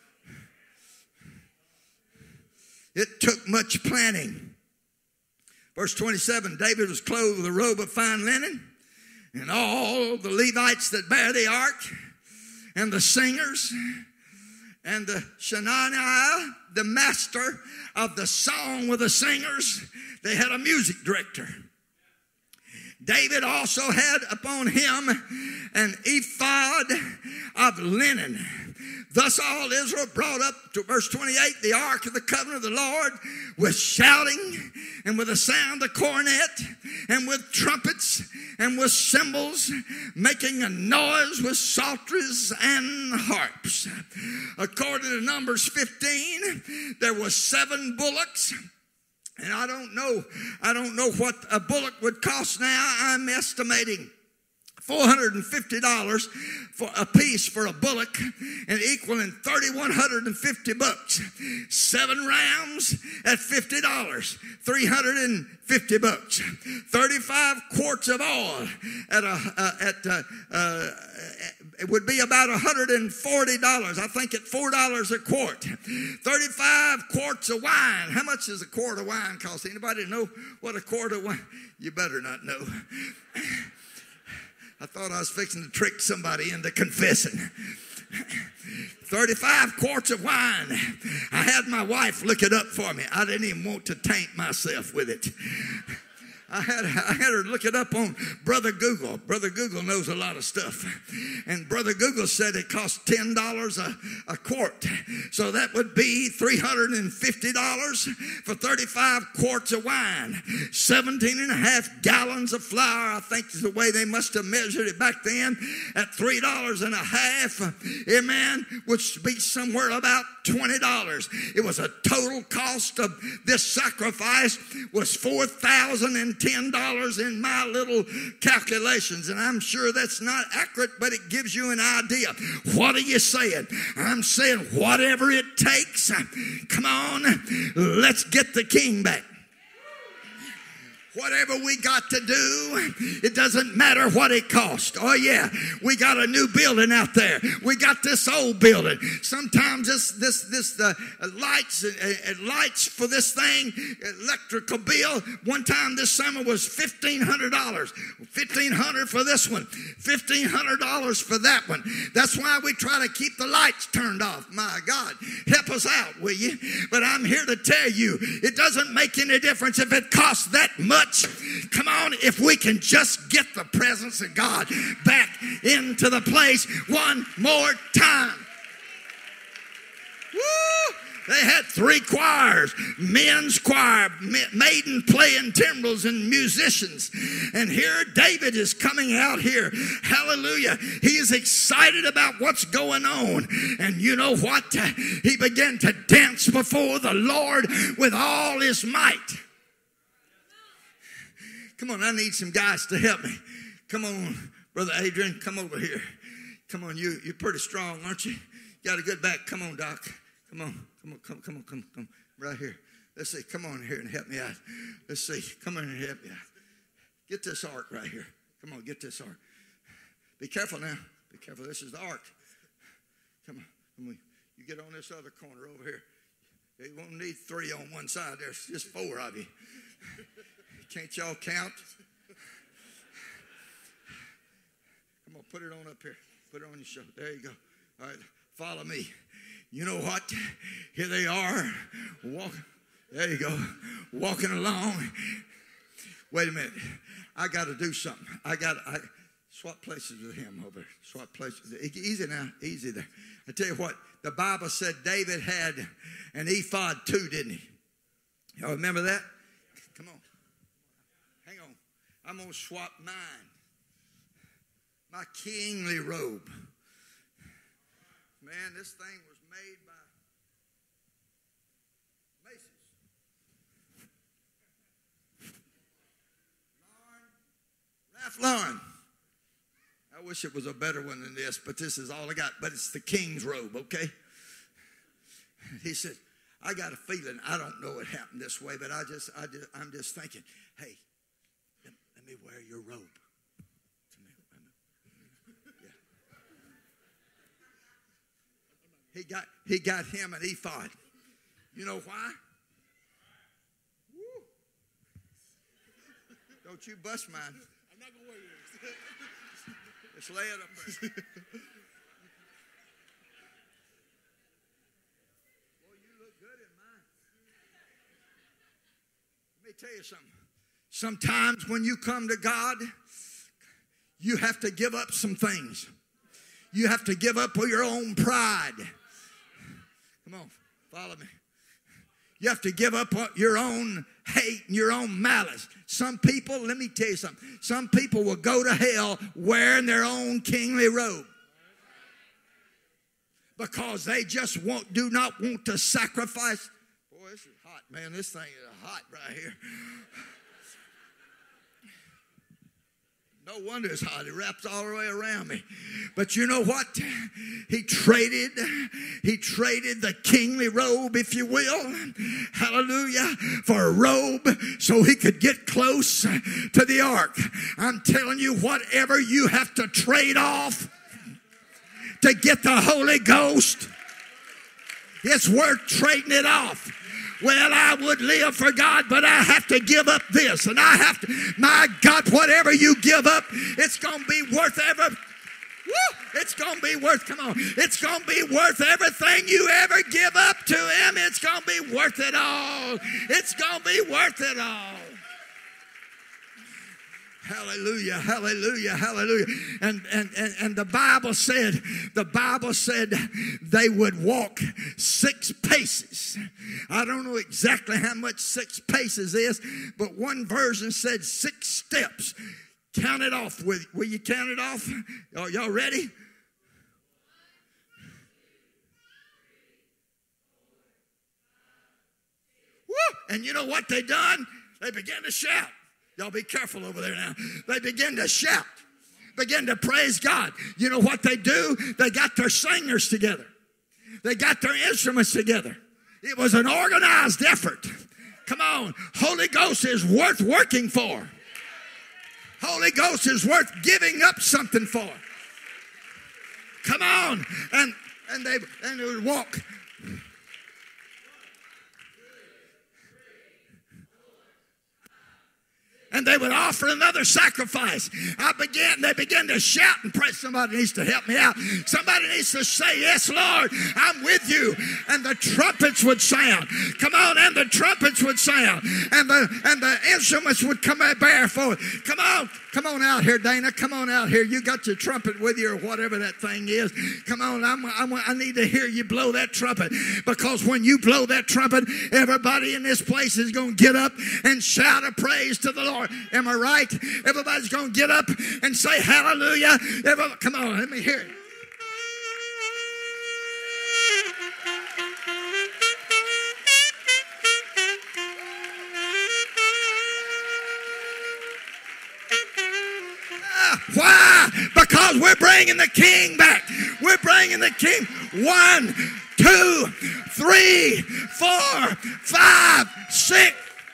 It took much planning. Verse twenty-seven, David was clothed with a robe of fine linen, and all the Levites that bear the ark, and the singers, and the Shaniah, the master of the song with the singers, they had a music director. David also had upon him an ephod of linen. Thus all Israel brought up to verse twenty-eight the ark of the covenant of the Lord with shouting and with the sound of the cornet and with trumpets and with cymbals, making a noise with psalteries and harps. According to Numbers fifteen, there was seven bullocks. And I don't know, I don't know what a bullock would cost now. I'm estimating four hundred fifty dollars for a piece for a bullock, and equaling three thousand one hundred fifty bucks. Seven rams at fifty dollars, three hundred fifty bucks. thirty-five quarts of oil at a uh, at uh, uh, it would be about one hundred forty dollars. I think at four dollars a quart. thirty-five quarts of wine. How much does a quart of wine cost? Anybody know what a quart of wine? You better not know. I thought I was fixing to trick somebody into confessing. thirty-five quarts of wine. I had my wife look it up for me. I didn't even want to taint myself with it. I had, I had her look it up on Brother Google. Brother Google knows a lot of stuff. And Brother Google said it cost ten dollars a, a quart. So that would be three hundred fifty dollars for thirty-five quarts of wine. seventeen and a half gallons of flour, I think is the way they must have measured it back then, at three dollars and a half. Amen. Which be somewhere about twenty dollars. It was a total cost of this sacrifice was four thousand ten dollars in my little calculations. And I'm sure that's not accurate, but it gives you an idea. What are you saying? I'm saying whatever it takes. Come on, let's get the king back. Whatever we got to do, it doesn't matter what it costs. Oh yeah, we got a new building out there. We got this old building. Sometimes this this this uh, lights uh, lights for this thing, electrical bill. One time this summer was fifteen hundred dollars. Fifteen hundred for this one. Fifteen hundred dollars for that one. That's why we try to keep the lights turned off. My God, help us out, will you? But I'm here to tell you, it doesn't make any difference if it costs that much. Come on, if we can just get the presence of God back into the place one more time. Woo! They had three choirs, men's choir, maiden playing timbrels and musicians. And here David is coming out here. Hallelujah. He is excited about what's going on. And you know what? He began to dance before the Lord with all his might. Come on, I need some guys to help me. Come on, Brother Adrian, come over here. Come on, you, you're pretty strong, aren't you? You got a good back. Come on, Doc. Come on, come on, come, come on, come, come. Right here. Let's see, come on here and help me out. Let's see, come on and help me out. Get this ark right here. Come on, get this ark. Be careful now. Be careful. This is the ark. Come on, come on. You get on this other corner over here. You won't need three on one side. There's just four of you. Can't y'all count? Come on, put it on up here. Put it on your shoulder. There you go. All right, follow me. You know what? Here they are. Walking. There you go. Walking along. Wait a minute. I got to do something. I got to swap places with him over there. Swap places. Easy now. Easy there. I tell you what. The Bible said David had an ephod too, didn't he? Y'all remember that? Come on. Hang on. I'm going to swap mine. My kingly robe. Man, this thing was made by Macy's. Lauren. Ralph Lauren. I wish it was a better one than this, but this is all I got. But it's the king's robe, okay? He said, I got a feeling, I don't know it happened this way, but I just, I just, I'm just thinking, hey, let, let me wear your robe. Yeah. He got, he got him an ephod. You know why? Woo. Don't you bust mine. I'm not going to wear yours. Just lay it up there. Let me tell you something. Sometimes when you come to God, you have to give up some things. You have to give up your own pride. Come on, follow me. You have to give up your own hate and your own malice. Some people, let me tell you something. Some people will go to hell wearing their own kingly robe. Because they just want, do not want to sacrifice. Boy, this is hot, man. This thing is hot right here. No wonder it's hot. It wraps all the way around me. But you know what? He traded, he traded the kingly robe, if you will, hallelujah, for a robe so he could get close to the ark. I'm telling you, whatever you have to trade off to get the Holy Ghost, it's worth trading it off. Well, I would live for God, but I have to give up this. And I have to, my God, whatever you give up, it's going to be worth every, woo, it's going to be worth, come on, it's going to be worth everything you ever give up to him. It's going to be worth it all. It's going to be worth it all. Hallelujah, hallelujah, hallelujah. And, and, and, and the Bible said, the Bible said they would walk six paces. I don't know exactly how much six paces is, but one version said six steps. Count it off. Will, will you count it off? Are y'all ready? Woo! And you know what they done? They began to shout. Y'all be careful over there now. They begin to shout, begin to praise God. You know what they do? They got their singers together. They got their instruments together. It was an organized effort. Come on. Holy Ghost is worth working for. Holy Ghost is worth giving up something for. Come on. And, and, they, and they would walk. And they would offer another sacrifice. I began, they began to shout and pray. Somebody needs to help me out. Somebody needs to say, yes, Lord, I'm with you. And the trumpets would sound. Come on, and the trumpets would sound. And the and the instruments would come and bear forth. Come on, come on out here, Dana. Come on out here. You got your trumpet with you or whatever that thing is. Come on, I'm, I'm, I need to hear you blow that trumpet. Because when you blow that trumpet, everybody in this place is going to get up and shout a praise to the Lord. Am I right? Everybody's going to get up and say hallelujah. Everybody, come on, let me hear it. Why? Because we're bringing the King back. We're bringing the King. One, two, three, four, five, six.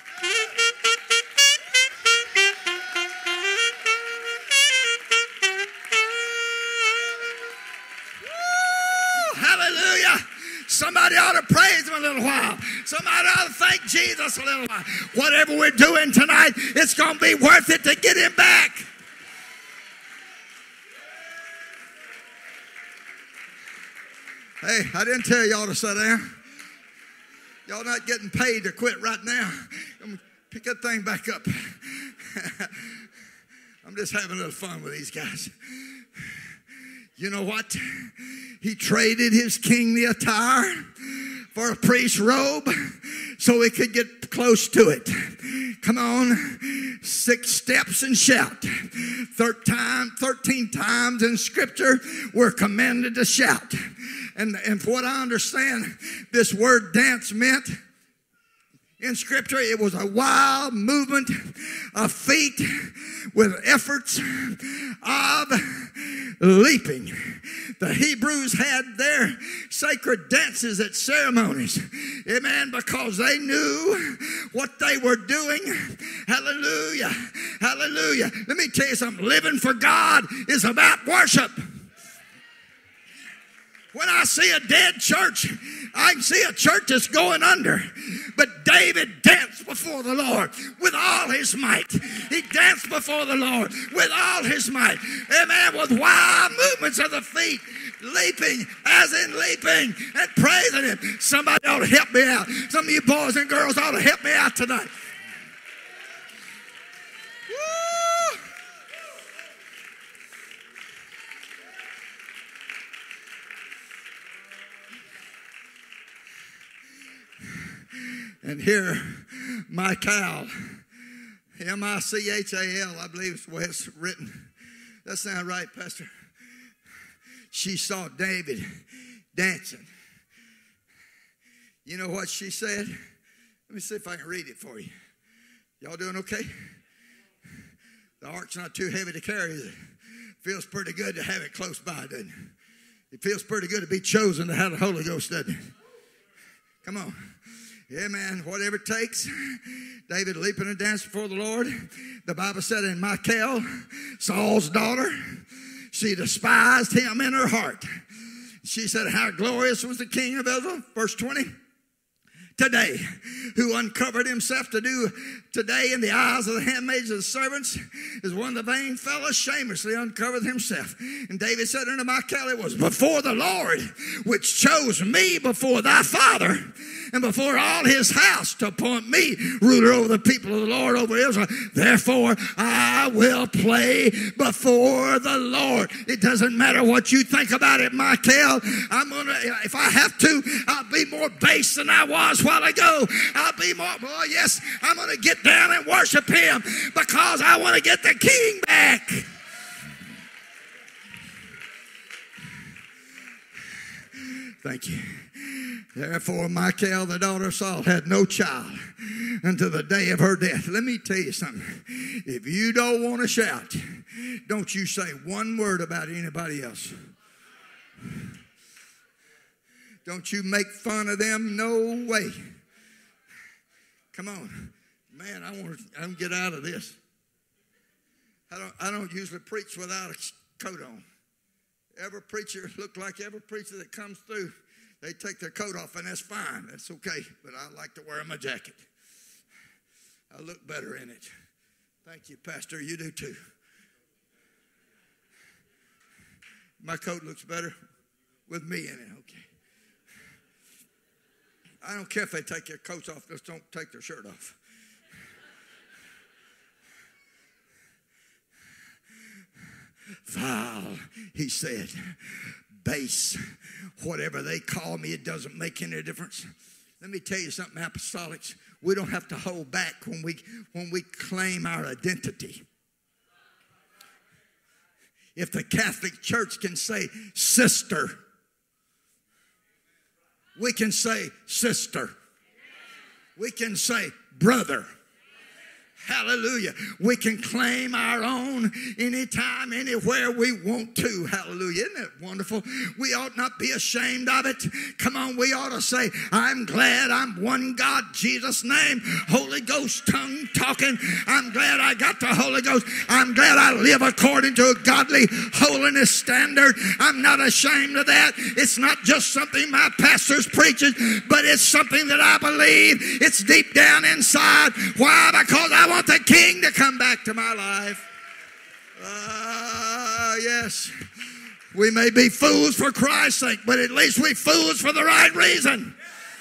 Hallelujah. Somebody ought to praise him a little while. Somebody ought to thank Jesus a little while. Whatever we're doing tonight, it's going to be worth it to get him back. Hey, I didn't tell y'all to sit down. Y'all not getting paid to quit right now. Pick that thing back up. I'm just having a little fun with these guys. You know what? He traded his kingly attire for a priest's robe so he could get close to it. Come on. Six steps and shout. Thirteen times in Scripture we're commanded to shout. And, and from what I understand, this word dance meant in Scripture, it was a wild movement of feet with efforts of leaping. The Hebrews had their sacred dances at ceremonies. Amen. Because they knew what they were doing. Hallelujah. Hallelujah. Let me tell you something. Living for God is about worship. When I see a dead church, I can see a church that's going under. But David danced before the Lord with all his might. He danced before the Lord with all his might. Amen. With wild movements of the feet, leaping as in leaping and praising him. Somebody ought to help me out. Some of you boys and girls ought to help me out tonight. Woo! And here, Michal, M I C H A L, I believe is the way it's written. That sounds right, Pastor. She saw David dancing. You know what she said? Let me see if I can read it for you. Y'all doing okay? The ark's not too heavy to carry, is it? Feels pretty good to have it close by, doesn't it? It feels pretty good to be chosen to have the Holy Ghost, doesn't it? Come on. Yeah, man, whatever it takes. David leaping and dancing before the Lord. The Bible said in Michal, Saul's daughter, she despised him in her heart. She said, how glorious was the king of Israel. Verse twenty. Today, who uncovered himself to do today in the eyes of the handmaids of the servants, is one of the vain fellows shamelessly uncovered himself. And David said unto Michal, it was before the Lord which chose me before thy father and before all his house to appoint me ruler over the people of the Lord, over Israel. Therefore I will play before the Lord. It doesn't matter what you think about it, Michal. I'm gonna, if I have to, I'll be more base than I was a while ago. I'll be more, oh yes, I'm gonna get down and worship him because I want to get the king back. Thank you. Therefore, Michal, the daughter of Saul, had no child until the day of her death. Let me tell you something. If you don't want to shout, don't you say one word about anybody else. Don't you make fun of them. No way. Come on. Man, I want to, I want to get out of this. I don't, I don't usually preach without a coat on. Every preacher, look like every preacher that comes through, they take their coat off, and that's fine. That's okay. But I like to wear my jacket. I look better in it. Thank you, Pastor. You do too. My coat looks better with me in it. Okay. I don't care if they take their coats off. Just don't take their shirt off. Vile, he said, base, whatever they call me, it doesn't make any difference. Let me tell you something, apostolics. We don't have to hold back when we when we claim our identity. If the Catholic Church can say sister, we can say sister. We can say brother. Hallelujah. We can claim our own anytime, anywhere we want to. Hallelujah. Isn't that wonderful? We ought not be ashamed of it. Come on, we ought to say, I'm glad I'm one God, Jesus' name, Holy Ghost tongue talking. I'm glad I got the Holy Ghost. I'm glad I live according to a godly holiness standard. I'm not ashamed of that. It's not just something my pastor's preaching, but it's something that I believe. It's deep down inside. Why? Because I want the king to come back to my life. Ah, uh, yes. We may be fools for Christ's sake, but at least we're fools for the right reason.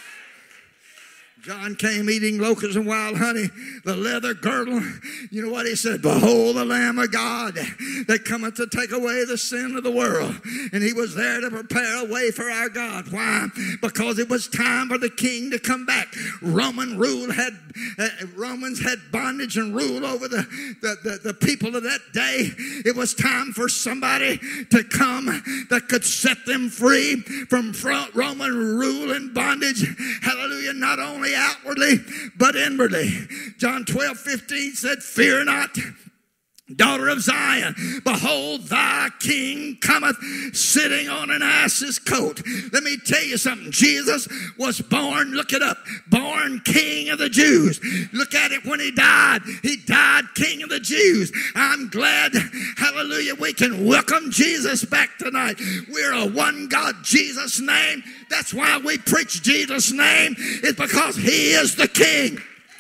John came eating locusts and wild honey, the leather girdle. You know what he said? Behold the Lamb of God that cometh to take away the sin of the world. And he was there to prepare a way for our God. Why? Because it was time for the king to come back. Roman rule had, uh, Romans had bondage and rule over the, the, the, the people of that day. It was time for somebody to come that could set them free from Roman rule and bondage. Hallelujah. Not only outwardly, but inwardly. John twelve fifteen said, fear not, daughter of Zion. Behold, thy king cometh sitting on an ass's coat. Let me tell you something. Jesus was born, look it up, born King of the Jews. Look at it when he died. He died King of the Jews. I'm glad, hallelujah, we can welcome Jesus back tonight. We're a one God, Jesus' name. That's why we preach Jesus' name. It's because he is the King.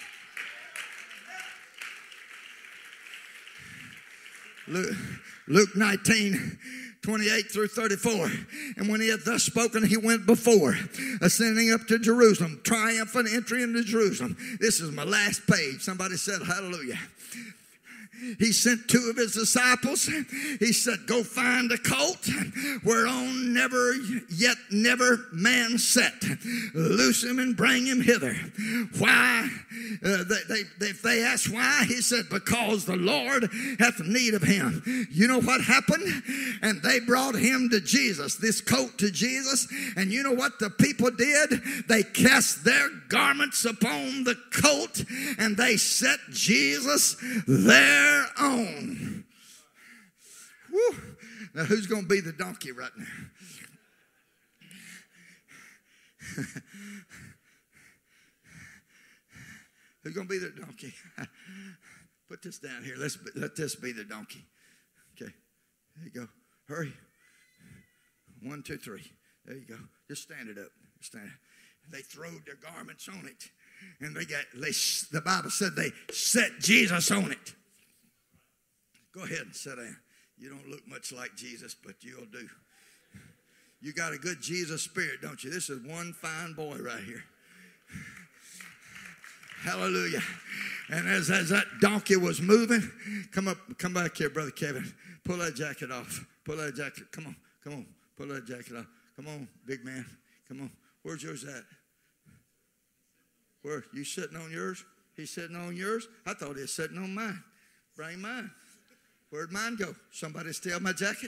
Luke, Luke nineteen, twenty-eight through thirty-four. And when he had thus spoken, he went before, ascending up to Jerusalem, triumphant entry into Jerusalem. This is my last page. Somebody said hallelujah. He sent two of his disciples. He said, go find a colt whereon never yet never man sat. Loose him and bring him hither. Why? Uh, they, they, if they asked why, he said, because the Lord hath need of him. You know what happened? And they brought him to Jesus, this colt to Jesus. And you know what the people did? They cast their garments upon the colt and they set Jesus there on. Woo. Now who's going to be the donkey right now? Who's going to be the donkey? Put this down here. Let's let this be the donkey. Okay. There you go. Hurry. One, two, three. There you go. Just stand it up. Stand it. They throwed their garments on it. And they got, they, the Bible said they set Jesus on it. Go ahead and sit down. You don't look much like Jesus, but you'll do. You got a good Jesus spirit, don't you? This is one fine boy right here. Hallelujah. And as, as that donkey was moving, come up, come back here, Brother Kevin. Pull that jacket off. Pull that jacket. Come on, come on. Pull that jacket off. Come on, big man. Come on. Where's yours at? Where? You sitting on yours? He's sitting on yours? I thought he was sitting on mine. Bring mine. Where'd mine go? Somebody steal my jacket?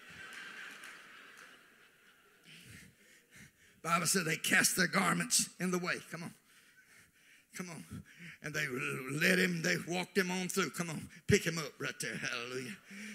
Bible said they cast their garments in the way. Come on. Come on. And they led him, they walked him on through. Come on. Pick him up right there. Hallelujah.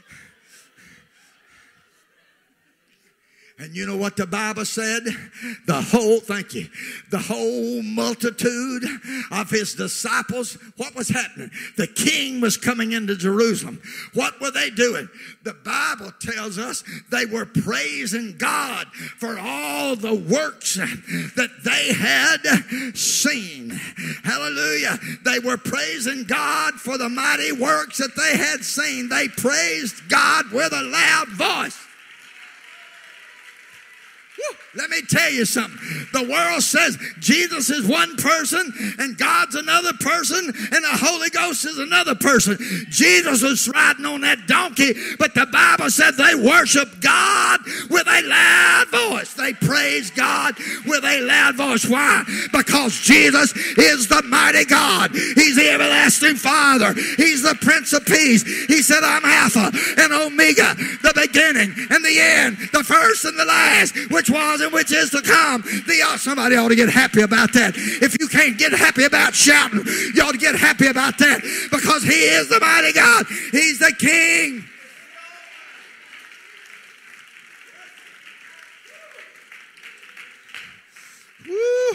And you know what the Bible said? The whole, thank you, the whole multitude of his disciples, what was happening? The king was coming into Jerusalem. What were they doing? The Bible tells us they were praising God for all the works that they had seen. Hallelujah. They were praising God for the mighty works that they had seen. They praised God with a loud voice. Let me tell you something. The world says Jesus is one person and God's another person and the Holy Ghost is another person. Jesus was riding on that donkey, but the Bible said they worship God with a loud voice. They praise God with a loud voice. Why? Because Jesus is the mighty God. He's the everlasting Father. He's the Prince of Peace. He said, I'm Alpha and Omega, the beginning and the end, the first and the last, which was and which is to come. The, somebody ought to get happy about that. If you can't get happy about shouting, you ought to get happy about that, because he is the mighty God. He's the King. Woo.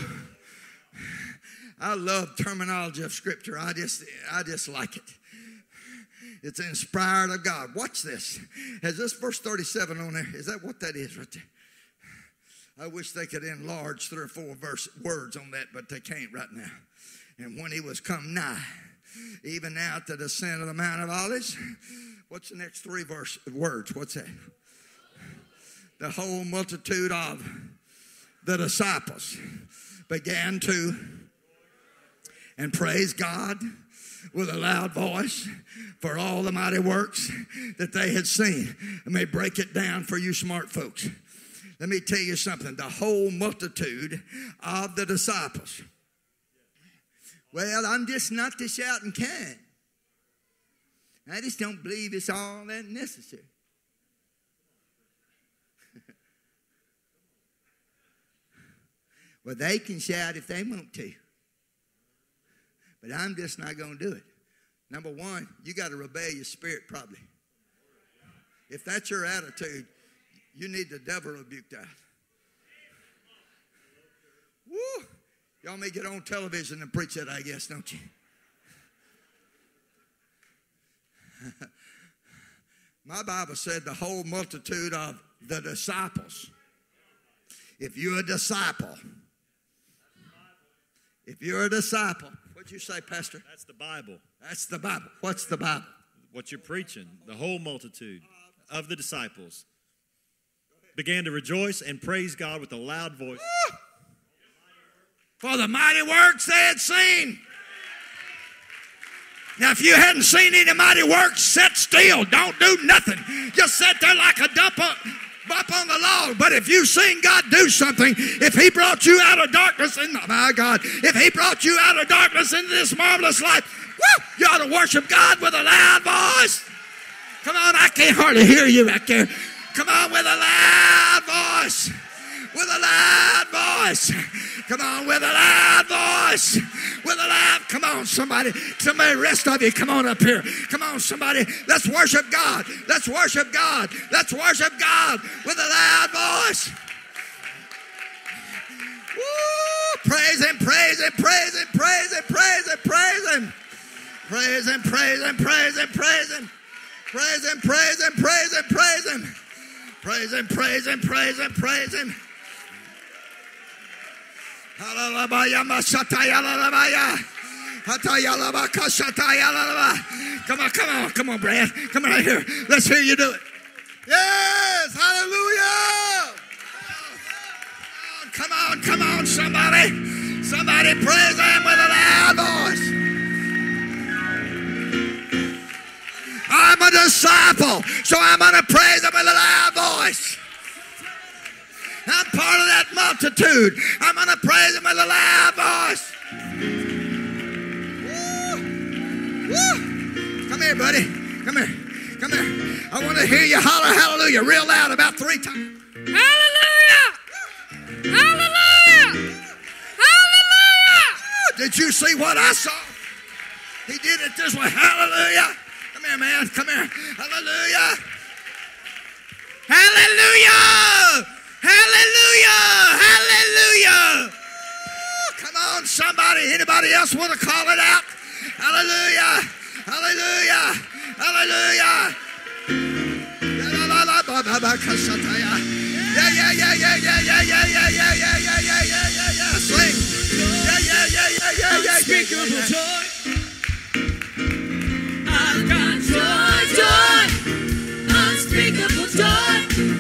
I love terminology of Scripture. I just, I just like it. It's inspired of God. Watch this. Has this verse thirty-seven on there? Is that what that is right there? I wish they could enlarge three or four verse, words on that, but they can't right now. And when he was come nigh, even now at the descent of the Mount of Olives, what's the next three verse, words? What's that? The whole multitude of the disciples began to and praise God with a loud voice for all the mighty works that they had seen. Let me break it down for you smart folks. Let me tell you something. The whole multitude of the disciples. Well, I'm just not the shouting kind. I just don't believe it's all that necessary. Well, they can shout if they want to. But I'm just not going to do it. Number one, you got a rebellious spirit probably. If that's your attitude, you need the devil rebuked out. Woo! Y'all may get on television and preach that, I guess, don't you? My Bible said the whole multitude of the disciples. If you're a disciple, if you're a disciple, what'd you say, Pastor? That's the Bible. That's the Bible. What's the Bible? What you're preaching. The whole multitude of the disciples began to rejoice and praise God with a loud voice. Woo! For the mighty works they had seen. Now, if you hadn't seen any mighty works, sit still. Don't do nothing. Just sit there like a dump on, bump on the log. But if you've seen God do something, if he brought you out of darkness, and my God, if he brought you out of darkness into this marvelous light, woo, you ought to worship God with a loud voice. Come on, I can't hardly hear you back there. Come on, with a loud voice. With a loud voice. Come on, with a loud voice. With a loud, come on, somebody. Somebody, rest of you, come on up here. Come on, somebody. Let's worship God. Let's worship God. Let's worship God with a loud voice. Woo! Praise him, praise him, praise him, praise him, praise him, praise him. Praise him, praise him, praise him, praise him. Praise him, praise him, praise him, praise him. Praise him, praise him, praise him, praise him. Come on, come on, come on, Brad. Come on right here. Let's hear you do it. Yes, hallelujah. Come on, come on, somebody. Somebody praise Him with a loud voice. I'm a disciple, so I'm going to praise Him with a loud voice. I'm part of that multitude. I'm going to praise Him with a loud voice. Woo. Woo. Come here, buddy. Come here. Come here. I want to hear you holler hallelujah real loud about three times. Hallelujah! Hallelujah! Hallelujah! Did you see what I saw? He did it this way. Hallelujah. Come here, man. Come here. Hallelujah. Hallelujah. Hallelujah. Hallelujah. Come on, somebody. Anybody else want to call it out? Hallelujah. Hallelujah. Hallelujah. Yeah, yeah, yeah, yeah, yeah, yeah, yeah, yeah, yeah, yeah, yeah, yeah, yeah, yeah, yeah. Sing. Yeah, yeah, yeah, yeah, yeah, yeah, Unspeakable yeah. joy. I've got joy, joy, unspeakable joy.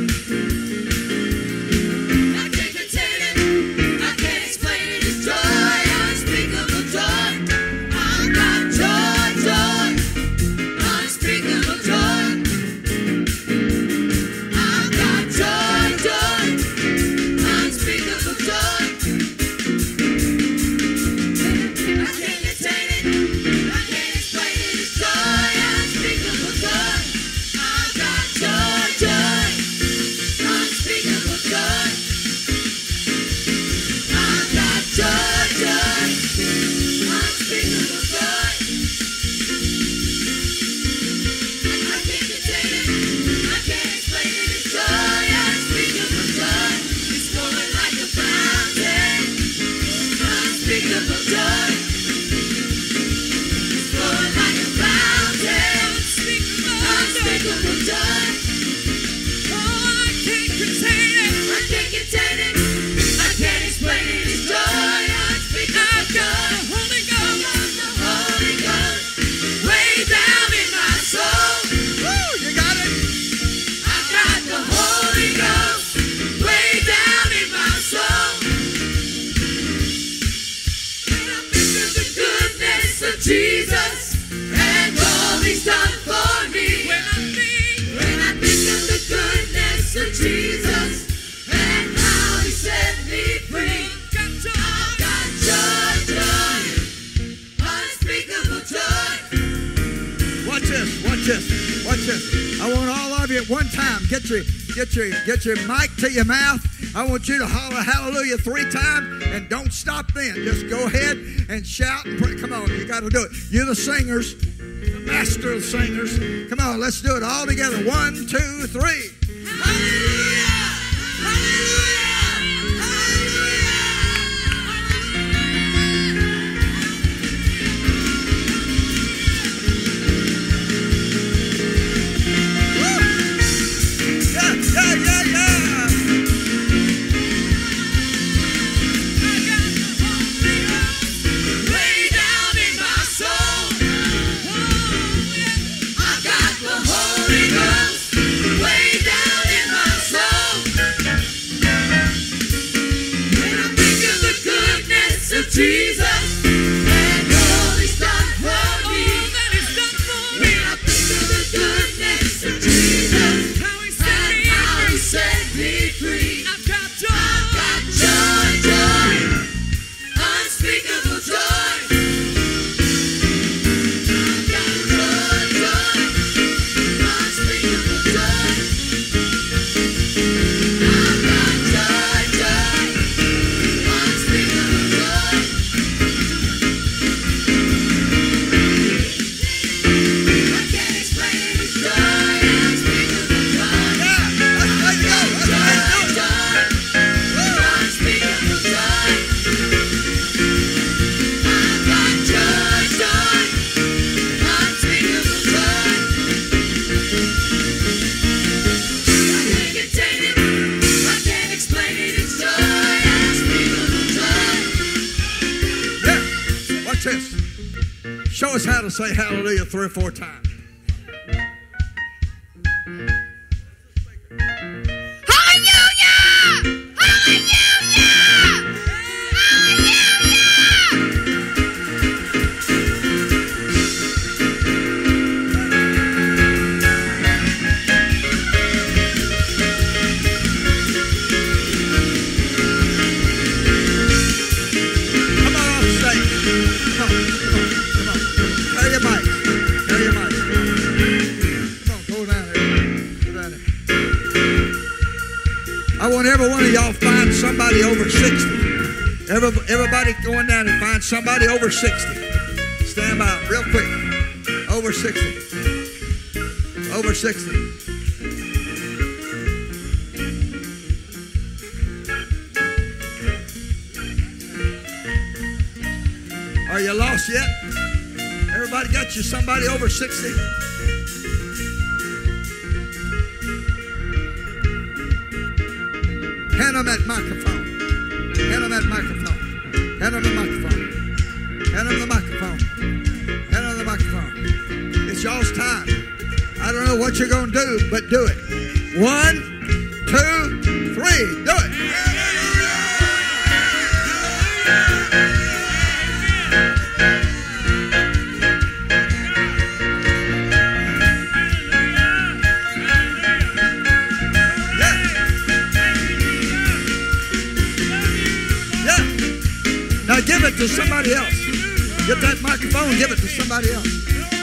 I can't contain it, I can't explain it. It's joy, unspeakable joy. I've got joy, joy, unspeakable joy. I've got joy, joy, unspeakable joy. I can't contain it, I can't explain it. It's joy, unspeakable joy. I've got joy, joy, unspeakable joy. I've got joy, joy, unspeakable joy. I can't contain it, I can't explain it. It's joy, unspeakable joy. It's flowing like a fountain, unspeakable joy. It's flowing like a fountain, unspeakable joy. Oh, I can't contain it, I can't contain it, I can't explain it. It's joy, unspeakable joy. I've got the Holy Ghost, I've got the Holy Ghost, way down in my soul. Woo, you got it. I've got the Holy Ghost, way down in my soul. When I think of the goodness of Jesus and all He's done for me. When I think, when I think of the goodness of Jesus and how He set me free. I've got joy, joy, unspeakable joy. Watch this, watch this, watch this. I want all of you at one time. Get your, get your, get your mic to your mouth. I want you to holler hallelujah three times and don't stop then. Just go ahead and shout and pray. Come on, you got to do it. You're the singers, the master of singers. Come on, let's do it all together. One, two, three. Hallelujah! Hallelujah! Yeah, yeah, yeah, yeah. Way down in my soul. I got the Holy Ghost. Way down in my soul. When I think of the goodness of Jesus and all He's done for me. When I think of the goodness of Jesus and how He set me free. I've got joy, joy, unspeakable joy. I've got joy, joy, unspeakable joy. I've got joy, joy, unspeakable joy. this. Show us how to say hallelujah three or four times. I want every one of y'all find somebody over sixty. Every, everybody going down and find somebody over sixty. Stand by real quick. Over sixty. Over sixty. Are you lost yet? Everybody got you somebody over sixty? Hand them that microphone. Hand them that microphone. Hand them the microphone. Hand them the microphone. Hand them the microphone. It's y'all's time. I don't know what you're going to do, but do it. One, two, three. Do it. Give it to somebody else. Get that microphone and give it to somebody else.